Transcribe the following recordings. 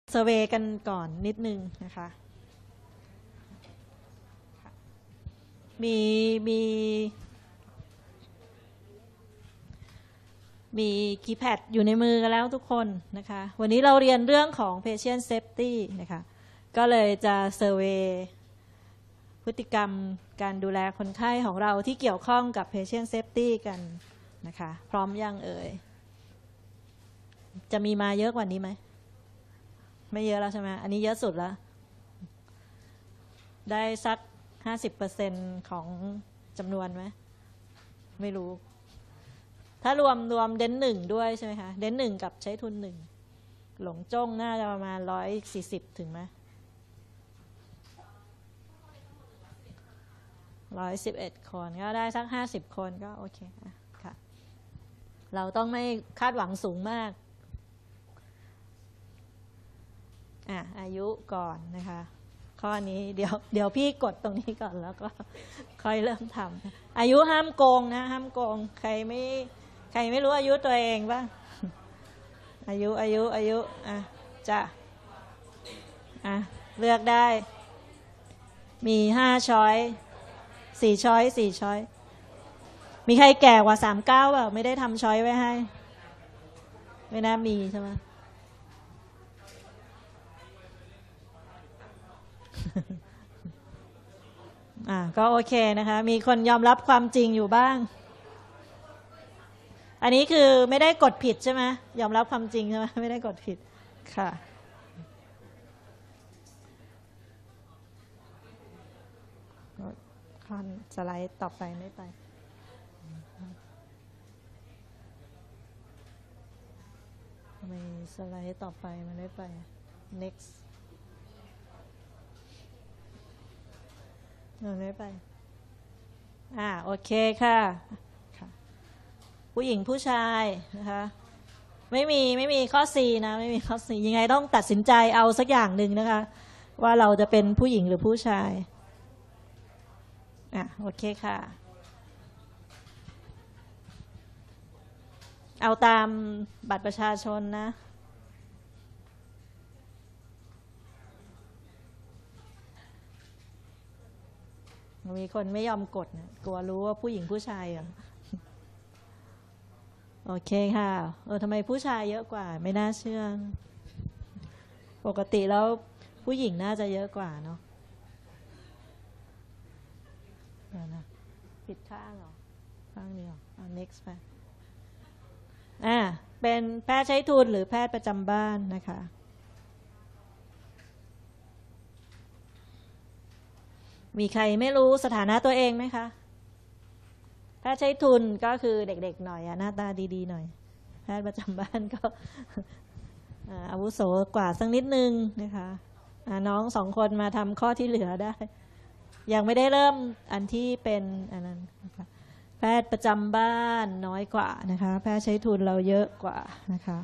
เซอร์เวย์กันก่อนนิดนึงนะคะมีมีมีคีย์แพดอยู่ในมือกันแล้วทุกคนนะคะวันนี้เราเรียนเรื่องของ patient safety นะคะก็เลยจะเซอร์เวย์พฤติกรรมการดูแลคนไข้ของเราที่เกี่ยวข้องกับ patient safety กันนะคะพร้อมยังเอ่ยจะมีมาเยอะกว่านี้ไหมไม่เยอะแล้วใช่ไหมอันนี้เยอะสุดแล้วได้สัก 50% ของจำนวนไหมไม่รู้ถ้ารวมเดนหนึ่งด้วยใช่ไหมคะเดนหนึ่งกับใช้ทุนหนึ่งหลงจ้งน่าจะประมาณ140ถึงไหม111 คนก็ได้สัก50 คนก็โอเคค่ะเราต้องไม่คาดหวังสูงมากอายุก่อนนะคะข้อนี้เดี๋ยวพี่กดตรงนี้ก่อนแล้วก็ค่อยเริ่มทำอายุห้ามโกงนะห้ามโกงใครไม่รู้อายุตัวเองบ้างอายุจะเลือกได้มี5 ช้อย4 ช้อย4 ช้อยมีใครแก่กว่า39เปล่าไม่ได้ทำช้อยไว้ให้ไม่น่ามีใช่ไหมก็โอเคนะคะมีคนยอมรับความจริงอยู่บ้างอันนี้คือไม่ได้กดผิดใช่ไหมยอมรับความจริงใช่ไหมไม่ได้กดผิดค่ะคอนสไลด์ต่อไปไม่ไปทำไมสไลด์ต่อไปมันไม่ไป next มันไม่ไปโอเคค่ะผู้หญิงผู้ชายนะคะไม่มีข้อ C นะไม่มีข้อ C ยังไงต้องตัดสินใจเอาสักอย่างหนึ่งนะคะว่าเราจะเป็นผู้หญิงหรือผู้ชายโอเคค่ะเอาตามบัตรประชาชนนะมีคนไม่ยอมกดนะกลัวรู้ว่าผู้หญิงผู้ชายโอเคค่ะทำไมผู้ชายเยอะกว่าไม่น่าเชื่อปกติแล้วผู้หญิงน่าจะเยอะกว่าเนาะผิดข้างเหรอข้างเดียวnext ไปเป็นแพทย์ใช้ทุนหรือแพทย์ประจำบ้านนะคะมีใครไม่รู้สถานะตัวเองไหมคะแพทย์ใช้ทุนก็คือเด็กๆหน่อยหน้าตาดีๆหน่อยแพทย์ประจำบ้านก็อาวุโสกว่าสักนิดนึงนะคะน้อง2 คนมาทำข้อที่เหลือได้ยังไม่ได้เริ่มอันที่เป็นอันนั้นนะคะแพทย์ประจำบ้านน้อยกว่านะคะแพทย์ใช้ทุนเราเยอะกว่านะคะ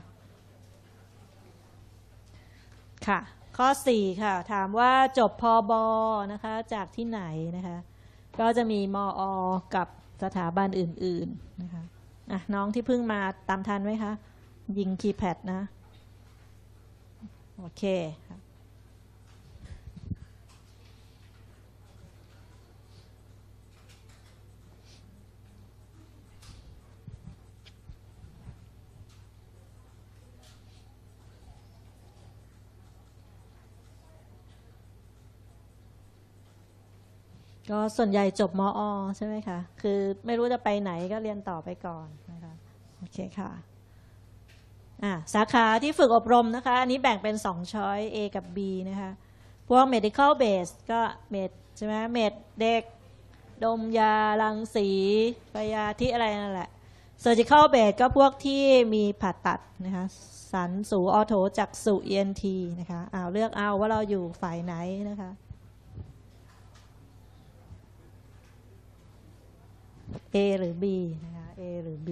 ค่ะข้อ4ค่ะถามว่าจบพบนะคะจากที่ไหนนะคะก็จะมีมอกับสถาบันอื่นๆนะคะน้องที่เพิ่งมาตามทันไหมคะยิงคีย์แพดนะโอเคค่ะก็ส่วนใหญ่จบมอใช่ไหมคะคือไม่รู้จะไปไหนก็เรียนต่อไปก่อนนะคะโอเคค่ะสาขาที่ฝึกอบรมนะคะอันนี้แบ่งเป็น2 ช้อย A กับ B นะคะพวก medical base ก็เมดใช่ไหมเมดเด็กดมยารังสีปยาที่อะไรนั่นแหละ surgical base ก็พวกที่มีผ่าตัดนะคะสันสูออโถจักษุ ENT นะคะเลือกเอาว่าเราอยู่ฝ่ายไหนนะคะA หรือ B นะคะ A หรือ B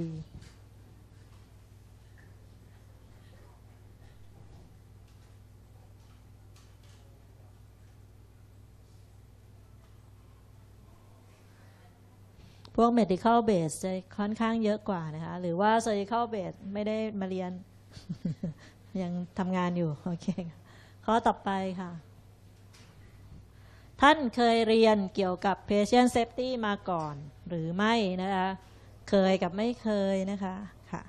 พวก medical base จะค่อนข้างเยอะกว่านะคะหรือว่า surgical base ไม่ได้มาเรียน ยังทำงานอยู่โอเคข้อต่อไปค่ะท่านเคยเรียนเกี่ยวกับ patient safety มาก่อนหรือไม่นะคะเคยกับไม่เคยนะคะค่ะ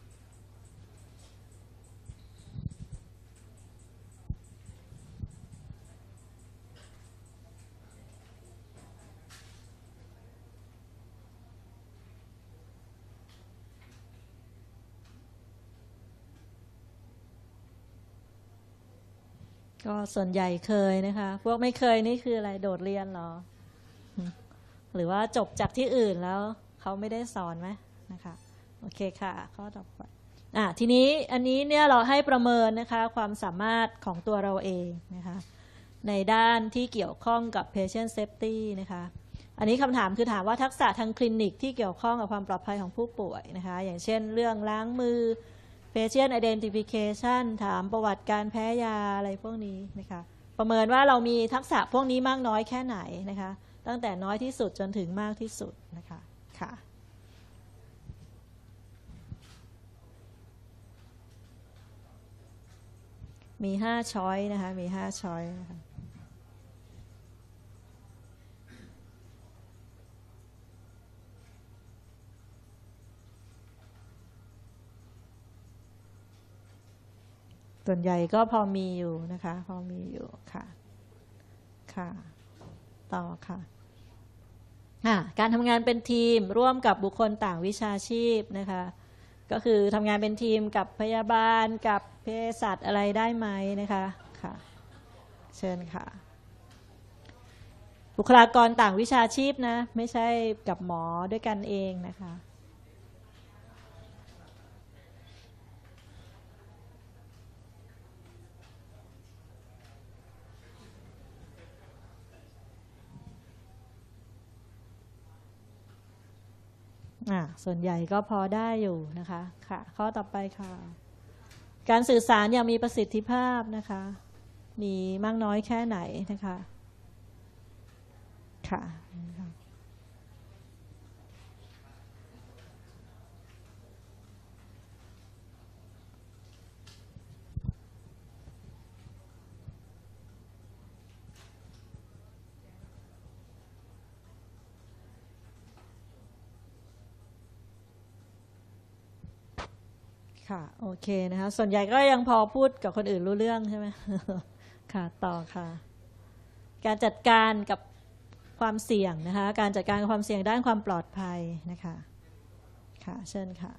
ก็ส่วนใหญ่เคยนะคะพวกไม่เคยนี่คืออะไรโดดเรียนเหรอหรือว่าจบจากที่อื่นแล้วเขาไม่ได้สอนไหมนะคะโอเคค่ะข้อต่อไปทีนี้อันนี้เนี่ยเราให้ประเมินนะคะความสามารถของตัวเราเองนะคะในด้านที่เกี่ยวข้องกับ patient safety นะคะอันนี้คำถามคือถามว่าทักษะทางคลินิกที่เกี่ยวข้องกับความปลอดภัยของผู้ป่วยนะคะอย่างเช่นเรื่องล้างมือ patient identification ถามประวัติการแพ้ยาอะไรพวกนี้นะคะประเมินว่าเรามีทักษะพวกนี้มากน้อยแค่ไหนนะคะตั้งแต่น้อยที่สุดจนถึงมากที่สุดนะคะค่ะมี5ช้อยนะคะมี5ช้อยนะคะส่วนใหญ่ก็พอมีอยู่นะคะพอมีอยู่ค่ะค่ะต่อค่ะการทำงานเป็นทีมร่วมกับบุคคลต่างวิชาชีพนะคะก็คือทำงานเป็นทีมกับพยาบาลกับเภสัชอะไรได้ไหมนะคะค่ะเชิญค่ะบุคลากรต่างวิชาชีพนะไม่ใช่กับหมอด้วยกันเองนะคะส่วนใหญ่ก็พอได้อยู่นะคะค่ะข้อต่อไปค่ะการสื่อสารอย่างมีประสิทธิภาพนะคะมีมากน้อยแค่ไหนนะคะค่ะค่ะโอเคนะคะส่วนใหญ่ก็ยังพอพูดกับคนอื่นรู้เรื่องใช่ไหมค่ะต่อค่ะการจัดการกับความเสี่ยงนะคะการจัดการกับความเสี่ยงด้านความปลอดภัยนะคะค่ะเชิญค่ะ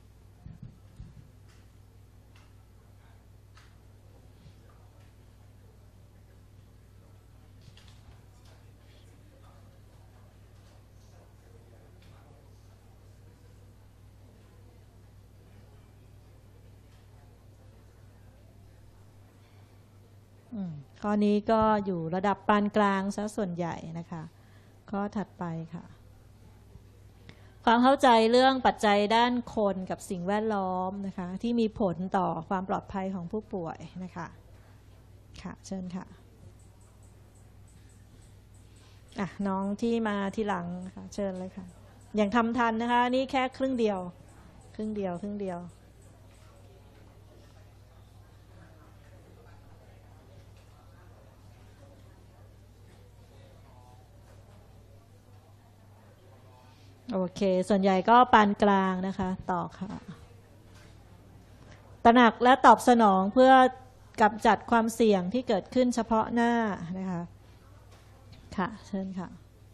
ข้อนี้ก็อยู่ระดับปานกลางซะส่วนใหญ่นะคะข้อถัดไปค่ะความเข้าใจเรื่องปัจจัยด้านคนกับสิ่งแวดล้อมนะคะที่มีผลต่อความปลอดภัยของผู้ป่วยนะคะค่ะเชิญค่ะน้องที่มาทีหลังค่ะเชิญเลยค่ะอย่างทำทันนะคะนี่แค่ครึ่งเดียวโอเคส่วนใหญ่ก็ปานกลางนะคะต่อค่ะตระหนักและตอบสนองเพื่อกำจัดความเสี่ยงที่เกิดขึ้นเฉพาะหน้านะคะค่ะเชิญค่ะ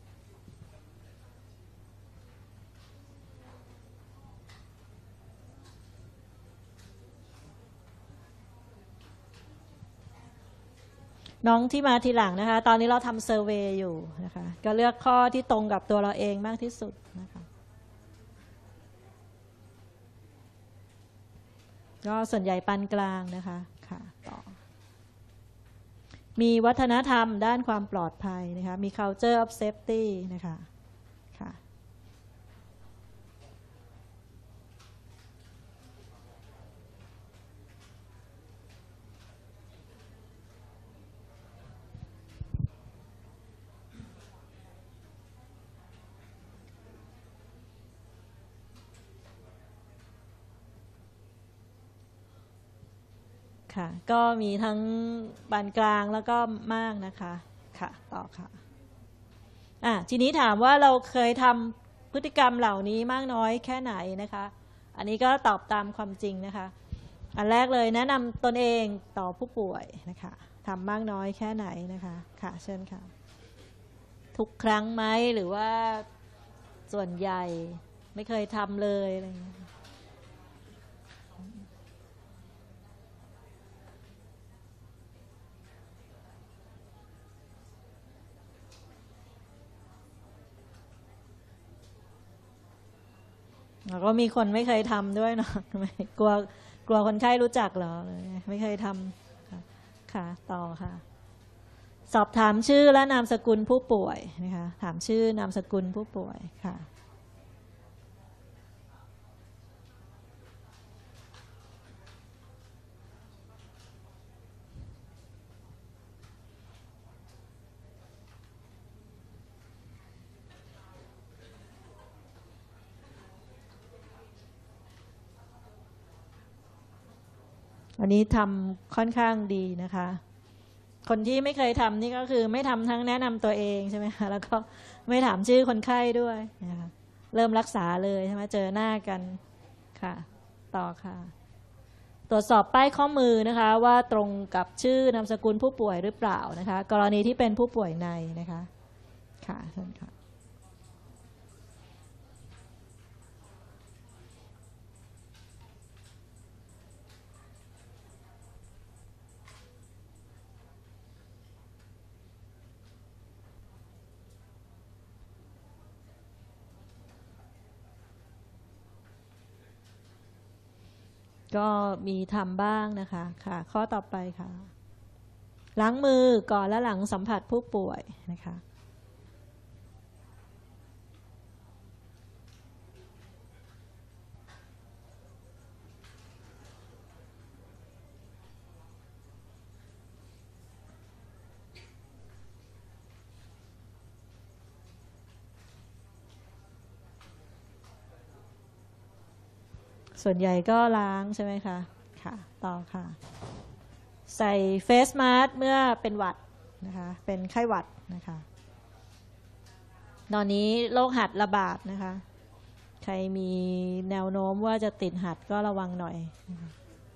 น้องที่มาทีหลังนะคะตอนนี้เราทำเซอร์เวย์อยู่นะคะก็เลือกข้อที่ตรงกับตัวเราเองมากที่สุดนะคะก็ส่วนใหญ่ปานกลางนะคะค่ะต่อมีวัฒนธรรมด้านความปลอดภัยนะคะมี culture of safety นะคะค่ะค่ะก็มีทั้งปานกลางแล้วก็มากนะคะค่ะต่อค่ะทีนี้ถามว่าเราเคยทำพฤติกรรมเหล่านี้มากน้อยแค่ไหนนะคะอันนี้ก็ตอบตามความจริงนะคะอันแรกเลยแนะนำตนเองต่อผู้ป่วยนะคะทำมากน้อยแค่ไหนนะคะค่ะเชิญค่ะทุกครั้งไหมหรือว่าส่วนใหญ่ไม่เคยทำเลยอะไรอย่างเงี้ยแล้วก็มีคนไม่เคยทำด้วยเนาะไม่กลัวคนไข้รู้จักเหรอไม่เคยทำค่ะค่ะต่อค่ะสอบถามชื่อและนามสกุลผู้ป่วยนะคะถามชื่อนามสกุลผู้ป่วยค่ะวันนี้ทำค่อนข้างดีนะคะคนที่ไม่เคยทำนี่ก็คือไม่ทำทั้งแนะนำตัวเองใช่ไหมคะแล้วก็ไม่ถามชื่อคนไข้ด้วยนะคะเริ่มรักษาเลยใช่ไหมเจอหน้ากันค่ะต่อค่ะตรวจสอบป้ายข้อมือนะคะว่าตรงกับชื่อนามสกุลผู้ป่วยหรือเปล่านะคะกรณีที่เป็นผู้ป่วยในนะคะค่ะเชิญค่ะก็มีทำบ้างนะคะค่ะข้อต่อไปค่ะล้างมือก่อนและหลังสัมผัสผู้ป่วยนะคะส่วนใหญ่ก็ล้างใช่ไหมคะค่ะต่อค่ะใส่เฟสมาสก์เมื่อเป็นหวัดนะคะเป็นไข้หวัดนะคะตอนนี้โรคหัดระบาดนะคะใครมีแนวโน้มว่าจะติดหัดก็ระวังหน่อยนะคะ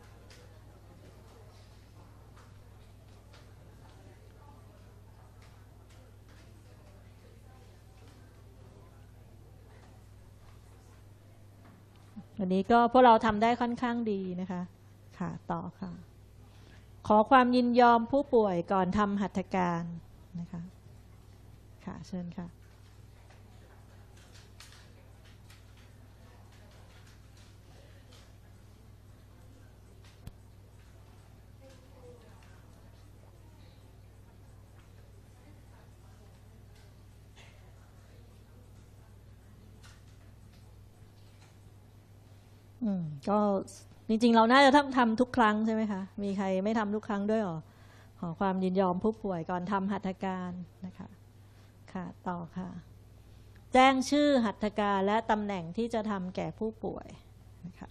วันนี้ก็พวกเราทำได้ค่อนข้างดีนะคะค่ะต่อค่ะขอความยินยอมผู้ป่วยก่อนทำหัตถการนะคะค่ะเชิญค่ะก็จริงๆเราน่าจะทำทุกครั้งใช่ไหมคะมีใครไม่ทำทุกครั้งด้วยหรอขอความยินยอมผู้ป่วยก่อนทำหัตถการนะคะค่ะต่อค่ะแจ้งชื่อหัตถการและตำแหน่งที่จะทำแก่ผู้ป่วยนะคะ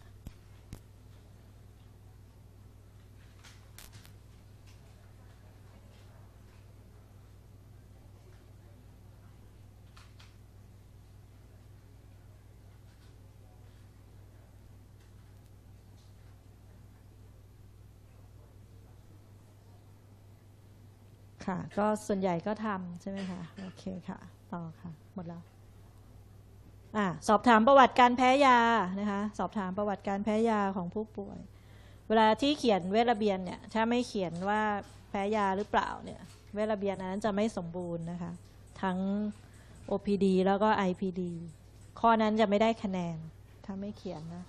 ค่ะก็ส่วนใหญ่ก็ทำใช่ไหมคะโอเคค่ะต่อค่ะหมดแล้วสอบถามประวัติการแพ้ยานะคะสอบถามประวัติการแพ้ยาของผู้ป่วยเวลาที่เขียนเวชระเบียนเนี่ยถ้าไม่เขียนว่าแพ้ยาหรือเปล่าเนี่ยเวชระเบียนนั้นจะไม่สมบูรณ์นะคะทั้ง OPD แล้วก็ IPD ข้อนั้นจะไม่ได้คะแนนถ้าไม่เขียนนะ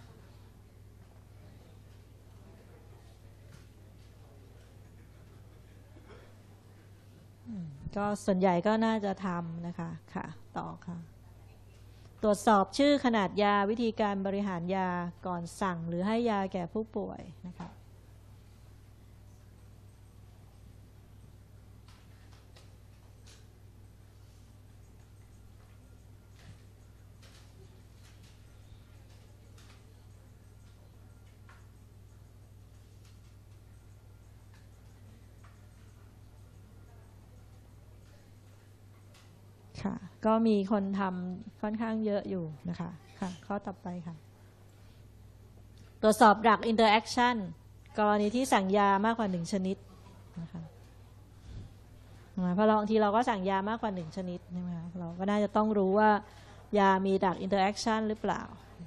ก็ส่วนใหญ่ก็น่าจะทำนะคะค่ะต่อค่ะตรวจสอบชื่อขนาดยาวิธีการบริหารยาก่อนสั่งหรือให้ยาแก่ผู้ป่วยนะคะค่ะก็มีคนทำค่อนข้างเยอะอยู่นะคะค่ะข้อต่อไปค่ะตรวจสอบดักอินเตอร์แอคชั่นกรณีที่สั่งยามากกว่า1ชนิดนะคะเพราะบางทีเราก็สั่งยามากกว่า1ชนิดใช่ไหมคะเราก็น่าจะต้องรู้ว่ายามีดักอินเตอร์แอคชั่นหรือเปล่า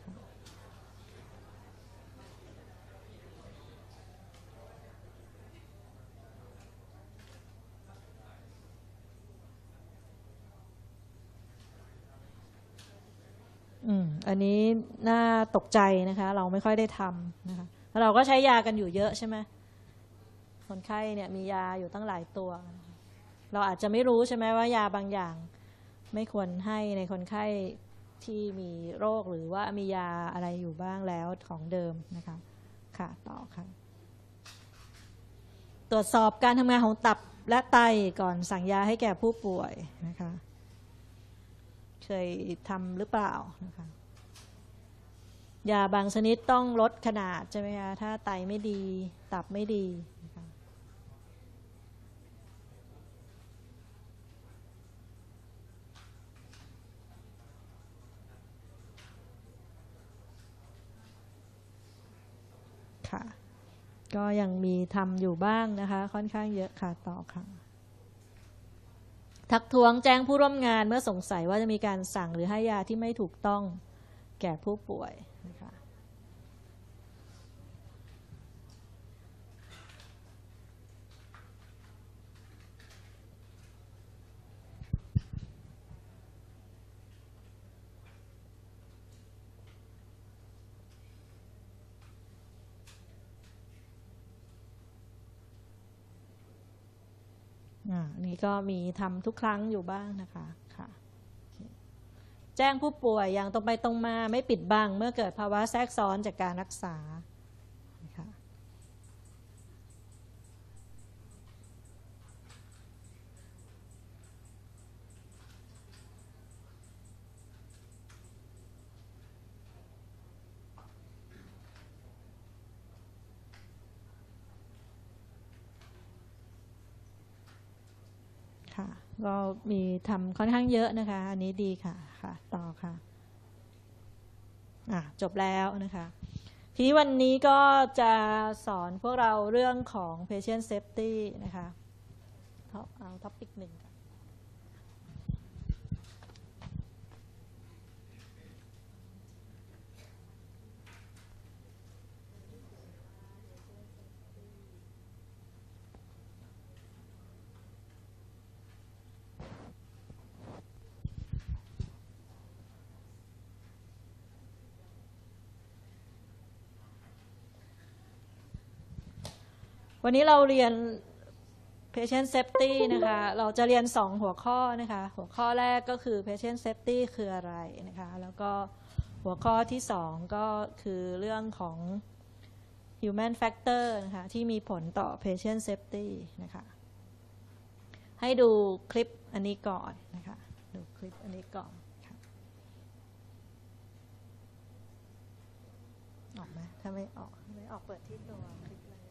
อันนี้น่าตกใจนะคะเราไม่ค่อยได้ทำนะคะแล้วเราก็ใช้ยากันอยู่เยอะใช่ไหมคนไข้เนี่ยมียาอยู่ตั้งหลายตัวเราอาจจะไม่รู้ใช่ไหมว่ายาบางอย่างไม่ควรให้ในคนไข้ที่มีโรคหรือว่ามียาอะไรอยู่บ้างแล้วของเดิมนะคะค่ะต่อค่ะตรวจสอบการทำงานของตับและไตก่อนสั่งยาให้แก่ผู้ป่วยนะคะเคยทำหรือเปล่านะคะยาบางชนิดต้องลดขนาดใช่ไหมคะถ้าไตไม่ดีตับไม่ดีนะคะค่ะก็ยังมีทำอยู่บ้างนะคะค่อนข้างเยอะค่ะต่อค่ะทักท้วงแจ้งผู้ร่วมงานเมื่อสงสัยว่าจะมีการสั่งหรือให้ยาที่ไม่ถูกต้องแก่ผู้ป่วยนะคะนี่ก็มีทำทุกครั้งอยู่บ้างนะคะค่ะแจ้งผู้ป่วยอย่างตรงไปตรงมาไม่ปิดบังเมื่อเกิดภาวะแทรกซ้อนจากการรักษานะคะค่ะก็มีทำค่อนข้างเยอะนะคะอันนี้ดีค่ะค่ะต่อค่ะจบแล้วนะคะทีนี้วันนี้ก็จะสอนพวกเราเรื่องของ patient safety นะคะเอาท็อปิกหนึ่งค่ะวันนี้เราเรียน patient safety นะคะเราจะเรียน2หัวข้อนะคะหัวข้อแรกก็คือ patient safety คืออะไรนะคะแล้วก็หัวข้อที่2ก็คือเรื่องของ human factor นะคะที่มีผลต่อ patient safety นะคะให้ดูคลิปอันนี้ก่อนนะคะดูคลิปอันนี้ก่อนออกไหมถ้าไม่ออกเปิดที่ตัวคลิปเลย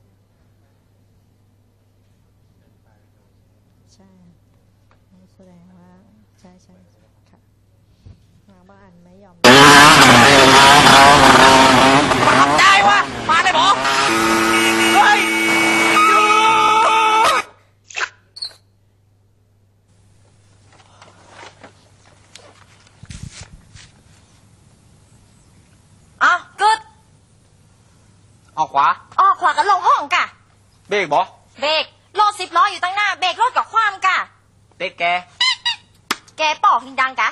ใช่แสดงว่าใช่ค่ะบางอันไม่ยอมได้วะมาเลยบอกเฮ้ยกึดออกขวากันลงห้องกะเบรกบอเบรกรถ10 ล้ออยู่ตั้งหน้าเบรกรถกับความกะเบรกแกปอกหิงดังกะ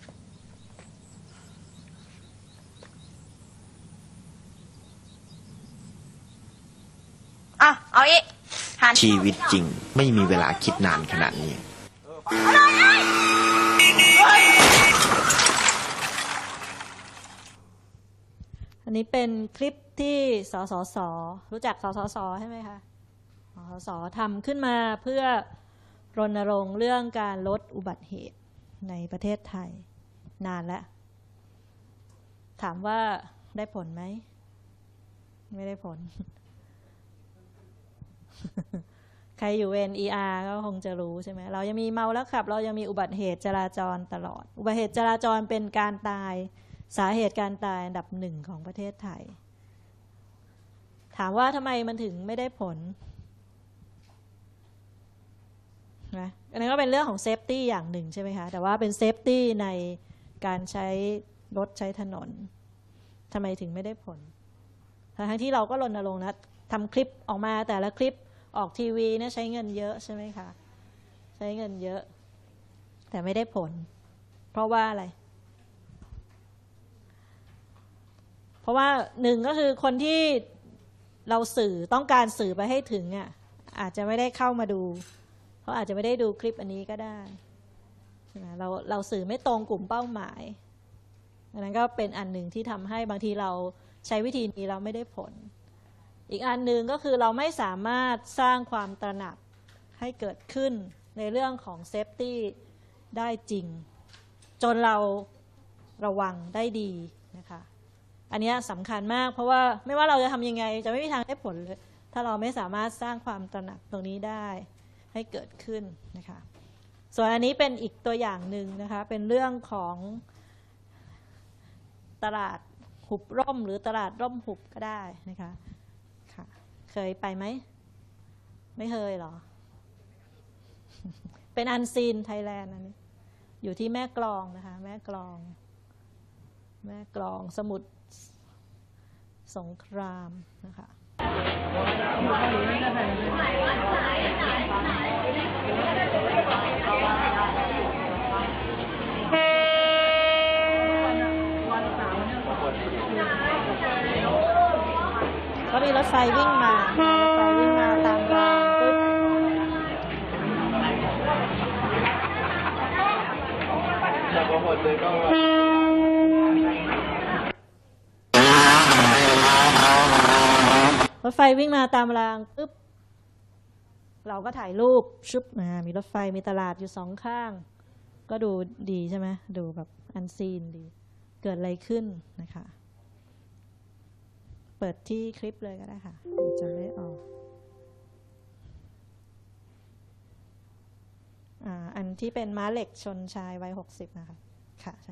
เอาอีกชีวิตจริงไม่มีเวลาคิดนานขนาดนี้อันนี้เป็นคลิปที่สสส.รู้จักสสส.ใช่ไหมคะสสส.ทำขึ้นมาเพื่อรณรงค์เรื่องการลดอุบัติเหตุในประเทศไทยนานแล้วถามว่าได้ผลไหมไม่ได้ผลใครอยู่เวร ER ก็คงจะรู้ใช่ไหมเรายังมีเมาแล้วขับเรายังมีอุบัติเหตุจราจรตลอดอุบัติเหตุจราจรเป็นการตายสาเหตุการตายอันดับหนึ่งของประเทศไทยถามว่าทำไมมันถึงไม่ได้ผลนะอันนั้นก็เป็นเรื่องของเซฟตี้อย่างหนึ่งใช่ไหมคะแต่ว่าเป็นเซฟตี้ในการใช้รถใช้ถนนทำไมถึงไม่ได้ผลทั้งที่เราก็รณรงค์นะทำคลิปออกมาแต่ละคลิปออกทีวีนะใช้เงินเยอะใช่ไหมคะใช้เงินเยอะแต่ไม่ได้ผลเพราะว่าอะไรเพราะว่าหนึ่งก็คือคนที่เราสื่อต้องการสื่อไปให้ถึงอ่ะอาจจะไม่ได้เข้ามาดูเขาอาจจะไม่ได้ดูคลิปอันนี้ก็ได้ใช่ไหมเราสื่อไม่ตรงกลุ่มเป้าหมายอันนั้นก็เป็นอันหนึ่งที่ทำให้บางทีเราใช้วิธีนี้เราไม่ได้ผลอีกอันหนึ่งก็คือเราไม่สามารถสร้างความตระหนักให้เกิดขึ้นในเรื่องของเซฟตี้ได้จริงจนเราระวังได้ดีนะคะอันนี้สำคัญมากเพราะว่าไม่ว่าเราจะทำยังไงจะไม่มีทางได้ผลเลยถ้าเราไม่สามารถสร้างความตระหนักตรงนี้ได้ให้เกิดขึ้นนะคะส่วนอันนี้เป็นอีกตัวอย่างหนึ่งนะคะเป็นเรื่องของตลาดหุบร่มหรือตลาดร่มหุบก็ได้นะคะค่ะเคยไปไหมไม่เคยหรอ เป็นอันซีนไทยแลนด์อันนี้อยู่ที่แม่กลองนะคะแม่กลองสมุทรสงครามนะคะก็มีรถไฟวิ่งมาตามรางปึ๊บรถไฟวิ่งมาตามรางปึ๊บเราก็ถ่ายรูปชุบมีรถไฟมีตลาดอยู่สองข้างก็ดูดีใช่ไหมดูแบบอันซีนดีเกิดอะไรขึ้นนะคะเปิดที่คลิปเลยก็ได้ค่ะจะได้ออกอันที่เป็นม้าเหล็กชนชายวัย60นะคะค่ะใช่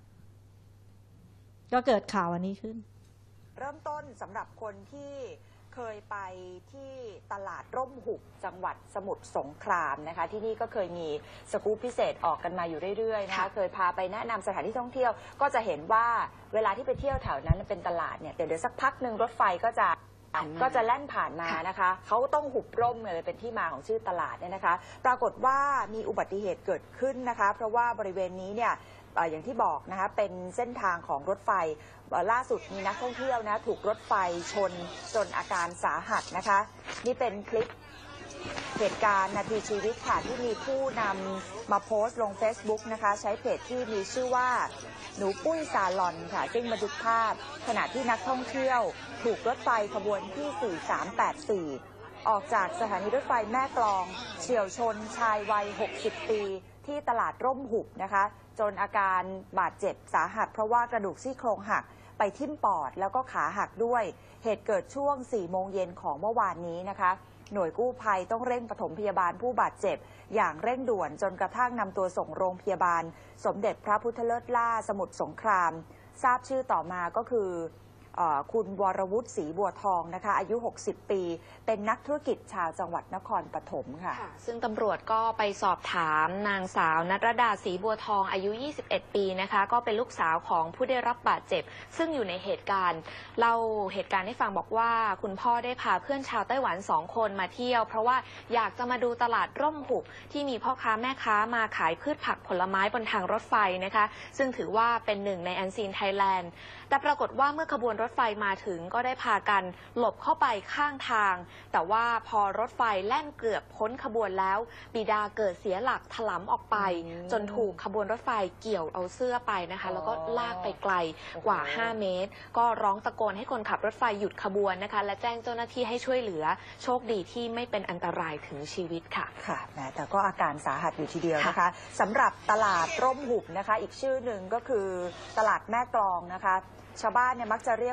ก็เกิดข่าวอันนี้ขึ้นเริ่มต้นสำหรับคนที่เคยไปที่ตลาดร่มหุบจังหวัดสมุทรสงครามนะคะที่นี่ก็เคยมีสกู๊ปพิเศษออกกันมาอยู่เรื่อยๆนะคะเคยพาไปแนะนำสถานที่ท่องเที่ยวก็จะเห็นว่าเวลาที่ไปเที่ยวแถวนั้นเป็นตลาดเนี่ยเดี๋ยวสักพักหนึ่งรถไฟก็จะแล่นผ่านมานะคะเขาต้องหุบร่มเลยเป็นที่มาของชื่อตลาดเนี่ยนะคะปรากฏว่ามีอุบัติเหตุเกิดขึ้นนะคะเพราะว่าบริเวณนี้เนี่ยอย่างที่บอกนะคะเป็นเส้นทางของรถไฟล่าสุดมีนักท่องเที่ยวนะถูกรถไฟชนจนอาการสาหัสนะคะนี่เป็นคลิปเหตุการณ์นาทีชีวิตค่ะที่มีผู้นำมาโพสต์ลง Facebook นะคะใช้เพจที่มีชื่อว่าหนูปุ้ยซาลอนค่ะซึ่งบันทึกภาพขณะที่นักท่องเที่ยวถูกรถไฟขบวนที่4384ออกจากสถานีรถไฟแม่กลองเฉี่ยวชนชายวัย60ปีที่ตลาดร่มหุบนะคะจนอาการบาดเจ็บสาหัสเพราะว่ากระดูกซี่โครงหักไปทิ่มปอดแล้วก็ขาหักด้วยเหตุเกิดช่วง 4 โมงเย็นของเมื่อวานนี้นะคะหน่วยกู้ภัยต้องเร่งปฐมพยาบาลผู้บาดเจ็บอย่างเร่งด่วนจนกระทั่งนำตัวส่งโรงพยาบาลสมเด็จพระพุทธเลิศล่าสมุทรสงครามทราบชื่อต่อมาก็คือคุณวรวุฒิศรีบัวทองนะคะอายุ60ปีเป็นนักธุรกิจชาวจังหวัดนครปฐมค่ะซึ่งตำรวจก็ไปสอบถามนางสาวณรดาศรีบัวทองอายุ21ปีนะคะก็เป็นลูกสาวของผู้ได้รับบาดเจ็บซึ่งอยู่ในเหตุการณ์เล่าเหตุการณ์ให้ฟังบอกว่าคุณพ่อได้พาเพื่อนชาวไต้หวัน2คนมาเที่ยวเพราะว่าอยากจะมาดูตลาดร่มหุบที่มีพ่อค้าแม่ค้ามาขายพืชผักผลไม้บนทางรถไฟนะคะซึ่งถือว่าเป็นหนึ่งในอันซีนไทยแลนด์แต่ปรากฏว่าเมื่อขบวนรถไฟมาถึงก็ได้พากันหลบเข้าไปข้างทางแต่ว่าพอรถไฟแล่นเกือบพ้นขบวนแล้วบิดาเกิดเสียหลักถลำออกไปจนถูกขบวนรถไฟเกี่ยวเอาเสื้อไปนะคะแล้วก็ลากไปไกลกว่า5 เมตรก็ร้องตะโกนให้คนขับรถไฟหยุดขบวนนะคะและแจ้งเจ้าหน้าที่ให้ช่วยเหลือโชคดีที่ไม่เป็นอันตรายถึงชีวิตค่ะค่ะแต่ก็อาการสาหัสอยู่ทีเดียวนะคะสำหรับตลาดร่มหุบนะคะอีกชื่อหนึ่งก็คือตลาดแม่กลองนะคะชาวบ้านเนี่ยมักจะเรียก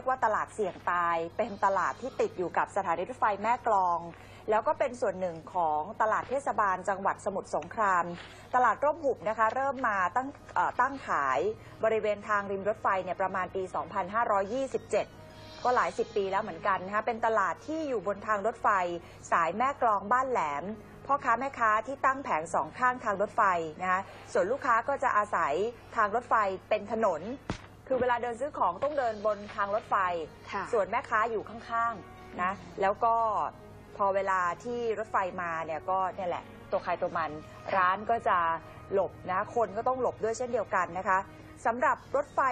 ยกว่าตลาดเสี่ยงตายเป็นตลาดที่ติดอยู่กับสถานีรถไฟแม่กลองแล้วก็เป็นส่วนหนึ่งของตลาดเทศบาลจังหวัดสมุทรสงครามตลาดร่มหุบนะคะเริ่มมาตั้งขายบริเวณทางริมรถไฟเนี่ยประมาณปี 2527 ก็หลายสิบปีแล้วเหมือนกันนะคะเป็นตลาดที่อยู่บนทางรถไฟสายแม่กลองบ้านแหลมพ่อค้าแม่ค้าที่ตั้งแผงสองข้างทางรถไฟนะคะส่วนลูกค้าก็จะอาศัยทางรถไฟเป็นถนนคือเวลาเดินซื้อของต้องเดินบนทางรถไฟส่วนแม่ค้าอยู่ข้างๆนะแล้วก็พอเวลาที่รถไฟมาเนี่ยก็เนี่ยแหละตัวใครตัวมันร้านก็จะหลบนะคนก็ต้องหลบด้วยเช่นเดียวกันนะคะสำหรับรถไฟ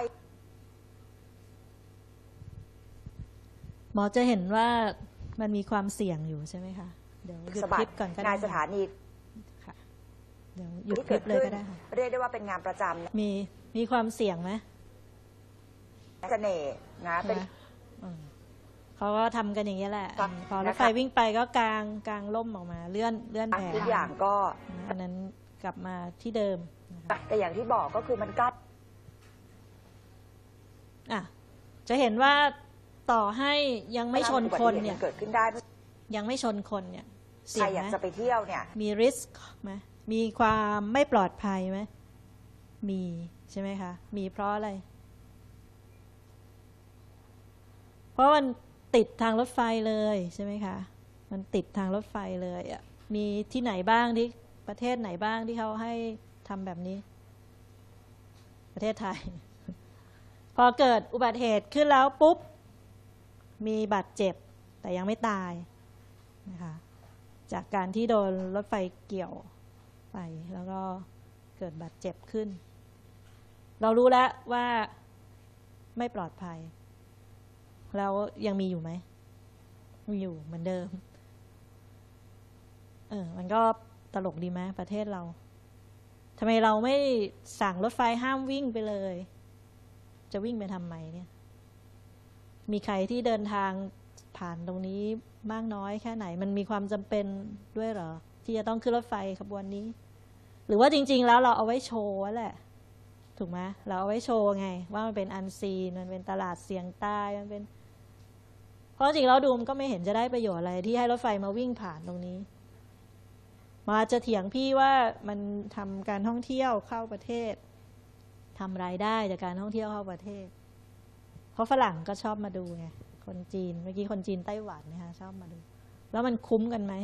หมอจะเห็นว่ามันมีความเสี่ยงอยู่ใช่ไหมคะเดี๋ยวหยุดคลิปก่อนก็ได้นายสถานีค่ะเดี๋ยวหยุดคลิปเลยก็ได้ค่ะเรียกได้ว่าเป็นงานประจำมีความเสี่ยงไหมเสน่ห์นะเป็นเขาก็ทำกันอย่างนี้แหละพอรถไฟวิ่งไปก็กางล่มออกมาเลื่อนแผงทุกอย่างก็อันนั้นกลับมาที่เดิมแต่อย่างที่บอกก็คือมันกัดจะเห็นว่าต่อให้ยังไม่ชนคนเนี่ยเกิดขึ้นได้ยังไม่ชนคนเนี่ยใครอยากจะไปเที่ยวเนี่ยมี risk ไหมมีความไม่ปลอดภัยไหมมีใช่ไหมคะมีเพราะอะไรเพราะมันติดทางรถไฟเลยใช่ไหมคะมันติดทางรถไฟเลยอ่ะมีที่ไหนบ้างที่ประเทศไหนบ้างที่เขาให้ทำแบบนี้ประเทศไทย พอเกิดอุบัติเหตุขึ้นแล้วปุ๊บมีบาดเจ็บแต่ยังไม่ตายนะคะจากการที่โดนรถไฟเกี่ยวไปแล้วก็เกิดบาดเจ็บขึ้นเรารู้แล้วว่าไม่ปลอดภัยแล้วยังมีอยู่ไหมมีอยู่เหมือนเดิมมันก็ตลกดีไหมประเทศเราทำไมเราไม่สั่งรถไฟห้ามวิ่งไปเลยจะวิ่งไปทำไมเนี่ยมีใครที่เดินทางผ่านตรงนี้มากน้อยแค่ไหนมันมีความจำเป็นด้วยเหรอที่จะต้องขึ้นรถไฟขบวนนี้หรือว่าจริงๆแล้วเราเอาไว้โชว์แหละถูกไหมเราเอาไว้โชว์ไงว่ามันเป็นอันซีนมันเป็นตลาดเสี่ยงตายมันเป็นเพราะจริงเราดูมันก็ไม่เห็นจะได้ประโยชน์อะไรที่ให้รถไฟมาวิ่งผ่านตรงนี้มาจะเถียงพี่ว่ามันทำการท่องเที่ยวเข้าประเทศทำรายได้จากการท่องเที่ยวเข้าประเทศเพราะฝรั่งก็ชอบมาดูไงคนจีนเมื่อกี้คนจีนไต้หวันนะคะชอบมาดูแล้วมันคุ้มกันไหม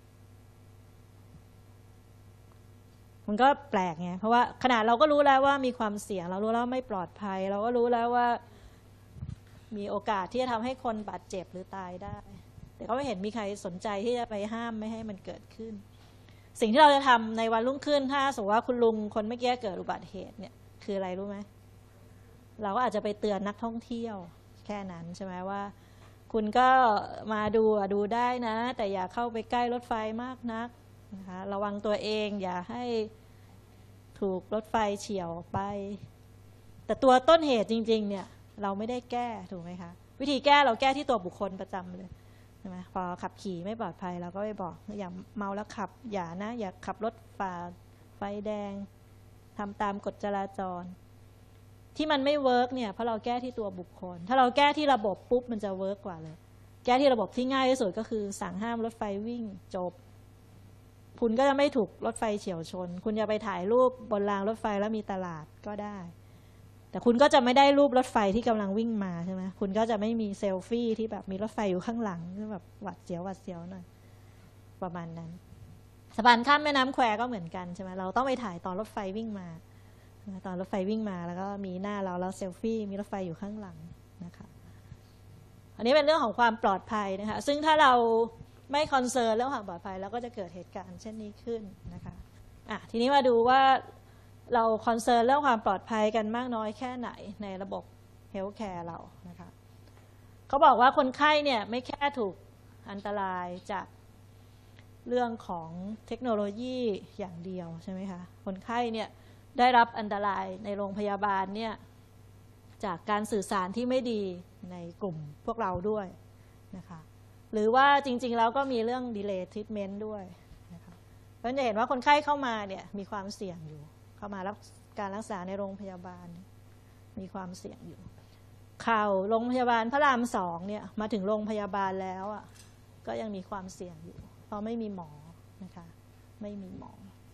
มันก็แปลกไงเพราะว่าขนาดเราก็รู้แล้วว่ามีความเสี่ยงเรารู้แล้วไม่ปลอดภัยเราก็รู้แล้วว่ามีโอกาสที่จะทำให้คนบาดเจ็บหรือตายได้แต่ก็ไม่เห็นมีใครสนใจที่จะไปห้ามไม่ให้มันเกิดขึ้นสิ่งที่เราจะทำในวันรุ่งขึ้นถ้าสมมติว่าคุณลุงคนเมื่อกี้เกิดอุบัติเหตุเนี่ยคืออะไรรู้ไหมเราก็อาจจะไปเตือนนักท่องเที่ยวแค่นั้นใช่ไหมว่าคุณก็มาดูได้นะแต่อย่าเข้าไปใกล้รถไฟมากนักนะคะระวังตัวเองอย่าให้ถูกรถไฟเฉี่ยวไปแต่ตัวต้นเหตุจริงๆเนี่ยเราไม่ได้แก้ถูกไหมคะวิธีแก้เราแก้ที่ตัวบุคคลประจำเลยใช่ไหมพอขับขี่ไม่ปลอดภัยเราก็ไปบอกอย่าเมาแล้วขับอย่าขับรถฝ่าไฟแดงทำตามกฎจราจรที่มันไม่เวิร์กเนี่ยเพราะเราแก้ที่ตัวบุคคลถ้าเราแก้ที่ระบบปุ๊บมันจะเวิร์กกว่าเลยแก้ที่ระบบที่ง่ายที่สุดก็คือสั่งห้ามรถไฟวิ่งจบคุณก็จะไม่ถูกรถไฟเฉี่ยวชนคุณจะไปถ่ายรูปบนรางรถไฟแล้วมีตลาดก็ได้แต่คุณก็จะไม่ได้รูปรถไฟที่กำลังวิ่งมาใช่ไหมคุณก็จะไม่มีเซลฟี่ที่แบบมีรถไฟอยู่ข้างหลังแบบหวัดเสียวหน่อยประมาณนั้นสะพานข้ามแม่น้ำแควก็เหมือนกันใช่ไหมเราต้องไปถ่ายตอนรถไฟวิ่งมาตอนรถไฟวิ่งมาแล้วก็มีหน้าเราแล้วเซลฟี่มีรถไฟอยู่ข้างหลังนะคะอันนี้เป็นเรื่องของความปลอดภัยนะคะซึ่งถ้าเราไม่คอนเซิร์นเรื่องความปลอดภัยแล้วก็จะเกิดเหตุการณ์เช่นนี้ขึ้นนะคะทีนี้มาดูว่าเราคอนเซิร์นเรื่องความปลอดภัยกันมากน้อยแค่ไหนในระบบเฮลท์แคร์เรานะคะเขาบอกว่าคนไข้เนี่ยไม่แค่ถูกอันตรายจากเรื่องของเทคโนโลยีอย่างเดียวใช่ไหมคะคนไข้เนี่ยได้รับอันตรายในโรงพยาบาลเนี่ยจากการสื่อสารที่ไม่ดีในกลุ่มพวกเราด้วยนะคะหรือว่าจริงๆแล้วก็มีเรื่อง delay treatment ด้วยนะคะเพราะฉะนั้นจะเห็นว่าคนไข้เข้ามาเนี่ยมีความเสี่ยงอยู่เข้ามารับการรักษาในโรงพยาบาลมีความเสี่ยงอยู่เข่าโรงพยาบาลพระราม2เนี่ยมาถึงโรงพยาบาลแล้วอ่ะก็ยังมีความเสี่ยงอยู่เพราะไม่มีหมอนะคะไม่มีหมอ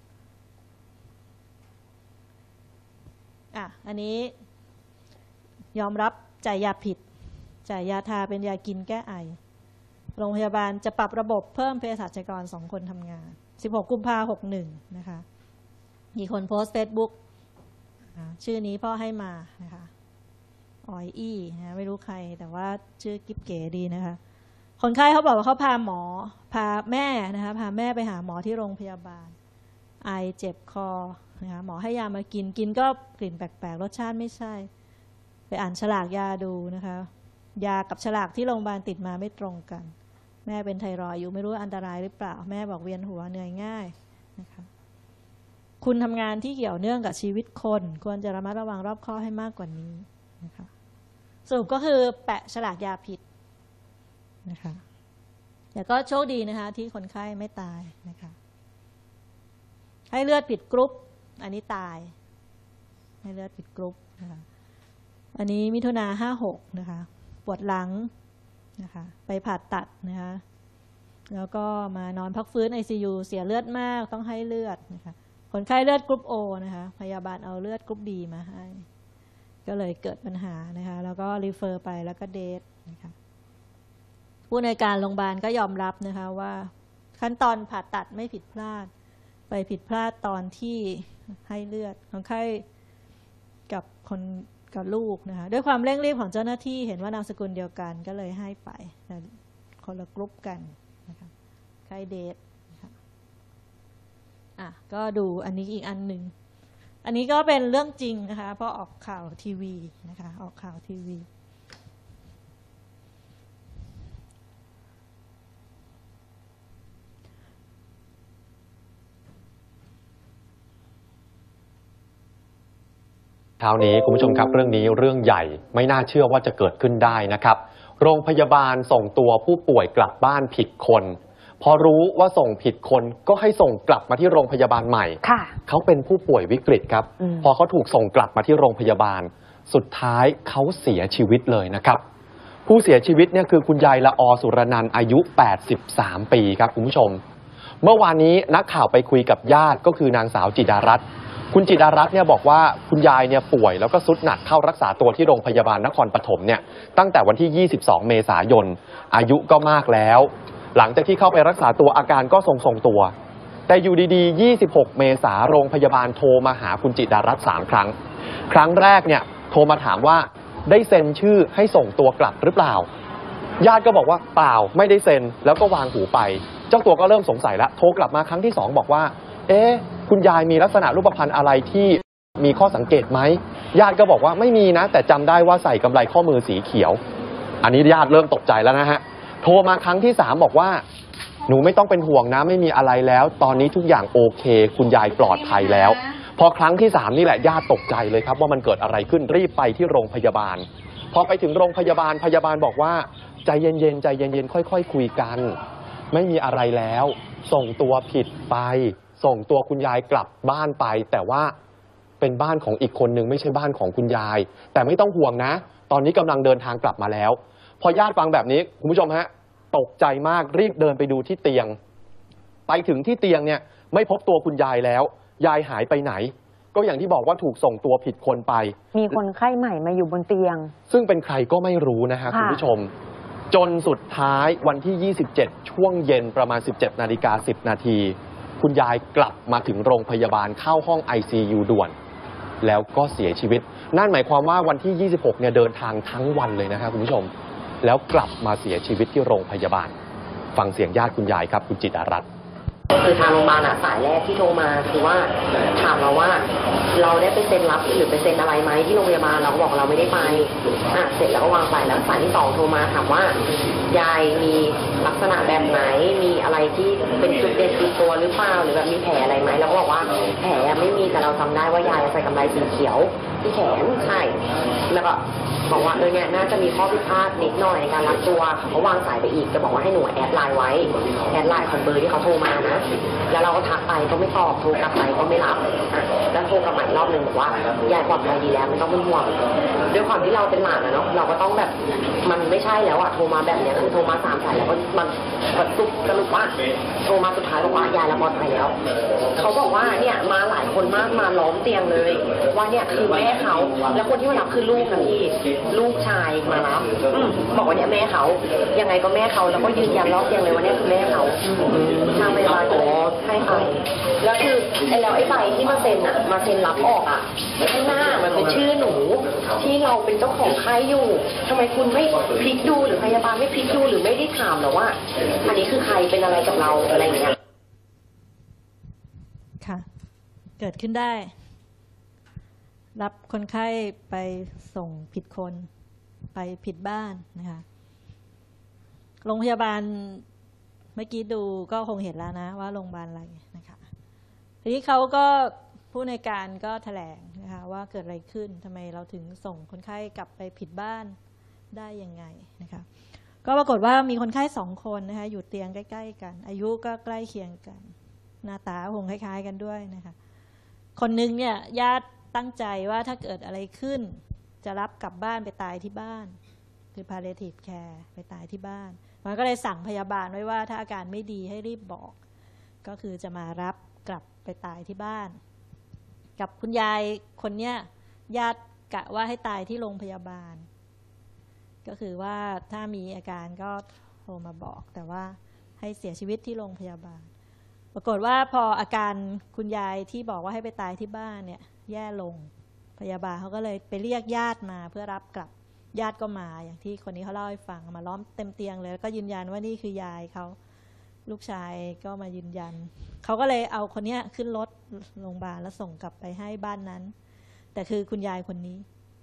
อันนี้ยอมรับจ่ายยาผิดจ่ายยาทาเป็นยากินแก้ไอโรงพยาบาลจะปรับระบบเพิ่มเภสัชกร2 คนทำงาน16 กุมภาพันธ์ 61นะคะมีคนโพสต์ Facebook ชื่อนี้พ่อให้มานะคะออยอี้นะไม่รู้ใครแต่ว่าชื่อกิ๊บเก๋ดีนะคะคนไข้เขาบอกว่าเขาพาแม่นะคะพาแม่ไปหาหมอที่โรงพยาบาลไอเจ็บคอนะคะหมอให้ยามากินก็กลิ่นแปลกๆรสชาติไม่ใช่ไปอ่านฉลากยาดูนะคะยากับฉลากที่โรงพยาบาลติดมาไม่ตรงกันแม่เป็นไทรอยด์อยู่ไม่รู้อันตรายหรือเปล่าแม่บอกเวียนหัวเหนื่อยง่ายนะคะคุณทำงานที่เกี่ยวเนื่องกับชีวิตคนควรจะระมัดระวังรอบคอบให้มากกว่านี้นะคะสรุปก็คือแปะฉลากยาผิดนะคะแต่ก็โชคดีนะคะที่คนไข้ไม่ตายนะคะให้เลือดผิดกรุ๊ปอันนี้ตายให้เลือดผิดกรุ๊ปนะคะอันนี้มิถุนา56นะคะปวดหลังนะคะไปผ่าตัดนะคะแล้วก็มานอนพักฟื้น ICU เสียเลือดมากต้องให้เลือดนะคะคนไข้เลือดกรุ๊ป O นะคะพยาบาลเอาเลือดกรุ๊ป B มาให้ก็เลยเกิดปัญหานะคะแล้วก็รีเฟอร์ไปแล้วก็เดทนะคะผู้ในวยการโรงพยาบาลก็ยอมรับนะคะว่าขั้นตอนผ่าตัดไม่ผิดพลาดไปผิดพลาดตอนที่ให้เลือดคนไข้กับลูกนะคะด้วยความเร่งรีบของเจ้าหน้าที่เห็นว่านามสกุลเดียวกันก็เลยให้ไปแต่คนละกรุ๊ปกันนะคะไข้เดทนะคะก็ดูอันนี้อีกอันหนึ่งอันนี้ก็เป็นเรื่องจริงนะคะเพราะออกข่าวทีวีนะคะออกข่าวทีวีเช้านี้คุณผู้ชมครับเรื่องนี้เรื่องใหญ่ไม่น่าเชื่อว่าจะเกิดขึ้นได้นะครับโรงพยาบาลส่งตัวผู้ป่วยกลับบ้านผิดคนพอรู้ว่าส่งผิดคนก็ให้ส่งกลับมาที่โรงพยาบาลใหม่เขาเป็นผู้ป่วยวิกฤตครับพอเขาถูกส่งกลับมาที่โรงพยาบาลสุดท้ายเขาเสียชีวิตเลยนะครับผู้เสียชีวิตเนี่ยคือคุณยายละออสุรนันท์อายุ83ปีครับคุณผู้ชมเมื่อวานนี้นักข่าวไปคุยกับญาติก็คือนางสาวจิดารัตน์คุณจิดารัตน์เนี่ยบอกว่าคุณยายเนี่ยป่วยแล้วก็ทรุดหนักเข้ารักษาตัวที่โรงพยาบาลนครปฐมเนี่ยตั้งแต่วันที่22เมษายนอายุก็มากแล้วหลังจากที่เข้าไปรักษาตัวอาการก็ทรงตัวแต่อยู่ดีๆ26เมษายนโรงพยาบาลโทรมาหาคุณจิดารัตน์3 ครั้งครั้งแรกเนี่ยโทรมาถามว่าได้เซ็นชื่อให้ส่งตัวกลับหรือเปล่าญาติก็บอกว่าเปล่าไม่ได้เซ็นแล้วก็วางหูไปเจ้าตัวก็เริ่มสงสัยแล้วโทรกลับมาครั้งที่2บอกว่าคุณยายมีลักษณะรูปพรรณอะไรที่มีข้อสังเกตไหมญาติก็บอกว่าไม่มีนะแต่จำได้ว่าใส่กำไลข้อมือสีเขียวอันนี้ญาติเริ่มตกใจแล้วนะฮะโทรมาครั้งที่3บอกว่าหนูไม่ต้องเป็นห่วงนะไม่มีอะไรแล้วตอนนี้ทุกอย่างโอเคคุณยายปลอดภัยแล้วพอครั้งที่3นี่แหละญาติตกใจเลยครับว่ามันเกิดอะไรขึ้นรีบไปที่โรงพยาบาลพอไปถึงโรงพยาบาลบอกว่าใจเย็นๆใจเย็นๆค่อยๆคุยกันไม่มีอะไรแล้วส่งตัวผิดไปส่งตัวคุณยายกลับบ้านไปแต่ว่าเป็นบ้านของอีกคนนึงไม่ใช่บ้านของคุณยายแต่ไม่ต้องห่วงนะตอนนี้กำลังเดินทางกลับมาแล้วพอญาติฟังแบบนี้คุณผู้ชมฮะตกใจมากรีบเดินไปดูที่เตียงไปถึงที่เตียงเนี่ยไม่พบตัวคุณยายแล้วยายหายไปไหนก็อย่างที่บอกว่าถูกส่งตัวผิดคนไปมีคนไข้ใหม่มาอยู่บนเตียงซึ่งเป็นใครก็ไม่รู้นะฮะคุณผู้ชมจนสุดท้ายวันที่27ช่วงเย็นประมาณ 17:10 นาทีคุณยายกลับมาถึงโรงพยาบาลเข้าห้อง ICU ด่วนแล้วก็เสียชีวิตนั่นหมายความว่าวันที่26เนี่ยเดินทางทั้งวันเลยนะครับคุณผู้ชมแล้วกลับมาเสียชีวิตที่โรงพยาบาลฟังเสียงญาติคุณยายครับคุณจิตรรัตน์ก็คือทางโรงพยาบาลสายแรกที่โทรมาคือว่าถามเราว่าเราได้ไปเซ็นรับหรือไปเซ็นอะไรไหมที่โรงพยาบาลเราก็บอกเราไม่ได้ไปเสร็จแล้วก็วางไปแล้วสายที่2โทรมาถามว่ายายมีลักษณะแบบไหนมีอะไรที่เป็นจุดเด่นติดตัวหรือเปล่าหรือแบบมีแผลอะไรไหมเราก็บอกว่าแผลไม่มีแต่เราจำได้ว่ายายใส่กำไลสีเขียวที่แขนใช่แล้วก็บอกว่าเนี่ยน่าจะมีข้อผิดพลาดนิดหน่อยในการรับตัวเขาวางสายไปอีกจะบอกว่าให้หนูแอดไลน์ไว้แอดไลน์ของเบอร์ที่เขาโทรมานะแล้วเราก็ทักไปก็ไม่ตอบโทรกลับไปก็ไม่รับแล้วโทรกลับมาอีกรอบนึงบอกว่ายายปลอดภัยดีแล้วไม่ต้องเป็นห่วงด้วยความที่เราเป็นหลานนะเนาะเราก็ต้องแบบมันไม่ใช่แล้วอะโทรมาแบบเนี้ยคือโทรมา3 สายแล้วก็มันสรุปว่าโทรมาสุดท้ายบอกว่ายายเราปลอดภัยแล้วเขาบอกว่าเนี่ยมาหลายคนมากมาล้อมเตียงเลยว่าเนี่ยคือแม่เขาแล้วคนที่มารับคือลูกนะพี่ลูกชายมารับบอกว่าเนี่ยแม่เขายังไงก็แม่เขาแล้วก็ยืนยันรอบเตียงเลยว่าเนี่ยคือแม่เขาทางพยาบาลขอให้ไปแล้วคือแล้วไอ้ใบที่มาเซ็นอะมาเซ็นรับออกอะข้างหน้ามันเป็นชื่อหนูที่เราเป็นเจ้าของไข้อยู่ทำไมคุณไม่พลิกดูหรือพยาบาลไม่พลิกดูหรือไม่ได้ถามหรอว่าอันนี้คือใครเป็นอะไรกับเราอะไรอย่างเงี้ยค่ะเกิดขึ้นได้รับคนไข้ไปส่งผิดคนไปผิดบ้านนะคะโรงพยาบาลเมื่อกี้ดูก็คงเห็นแล้วนะว่าโรงพยาบาลอะไรนะคะทีนี้เขาก็ผู้ในการก็แถลงนะคะว่าเกิดอะไรขึ้นทำไมเราถึงส่งคนไข้กลับไปผิดบ้านได้ยังไงนะคะก็ปรากฏว่ามีคนไข้2 คนนะคะอยู่เตียงใกล้ๆกันอายุก็ใกล้เคียงกันหน้าตาคงคล้ายๆกันด้วยนะคะคนนึงเนี่ยญาติตั้งใจว่าถ้าเกิดอะไรขึ้นจะรับกลับบ้านไปตายที่บ้านคือ palliative care ไปตายที่บ้านมันก็เลยสั่งพยาบาลไว้ว่าถ้าอาการไม่ดีให้รีบบอกก็คือจะมารับกลับไปตายที่บ้านกับคุณยายคนเนี้ยญาติกะว่าให้ตายที่โรงพยาบาลก็คือว่าถ้ามีอาการก็โทรมาบอกแต่ว่าให้เสียชีวิตที่โรงพยาบาลปรากฏว่าพออาการคุณยายที่บอกว่าให้ไปตายที่บ้านเนี่ยแย่ลงพยาบาลเขาก็เลยไปเรียกญาติมาเพื่อรับกลับญาติก็มาอย่างที่คนนี้เขาเล่าให้ฟังมาล้อมเต็มเตียงเลยแล้วก็ยืนยันว่านี่คือยายเขาลูกชายก็มายืนยันเขาก็เลยเอาคนนี้ขึ้นรถโรงพยาบาลแล้วส่งกลับไปให้บ้านนั้นแต่คือคุณยายคนนี้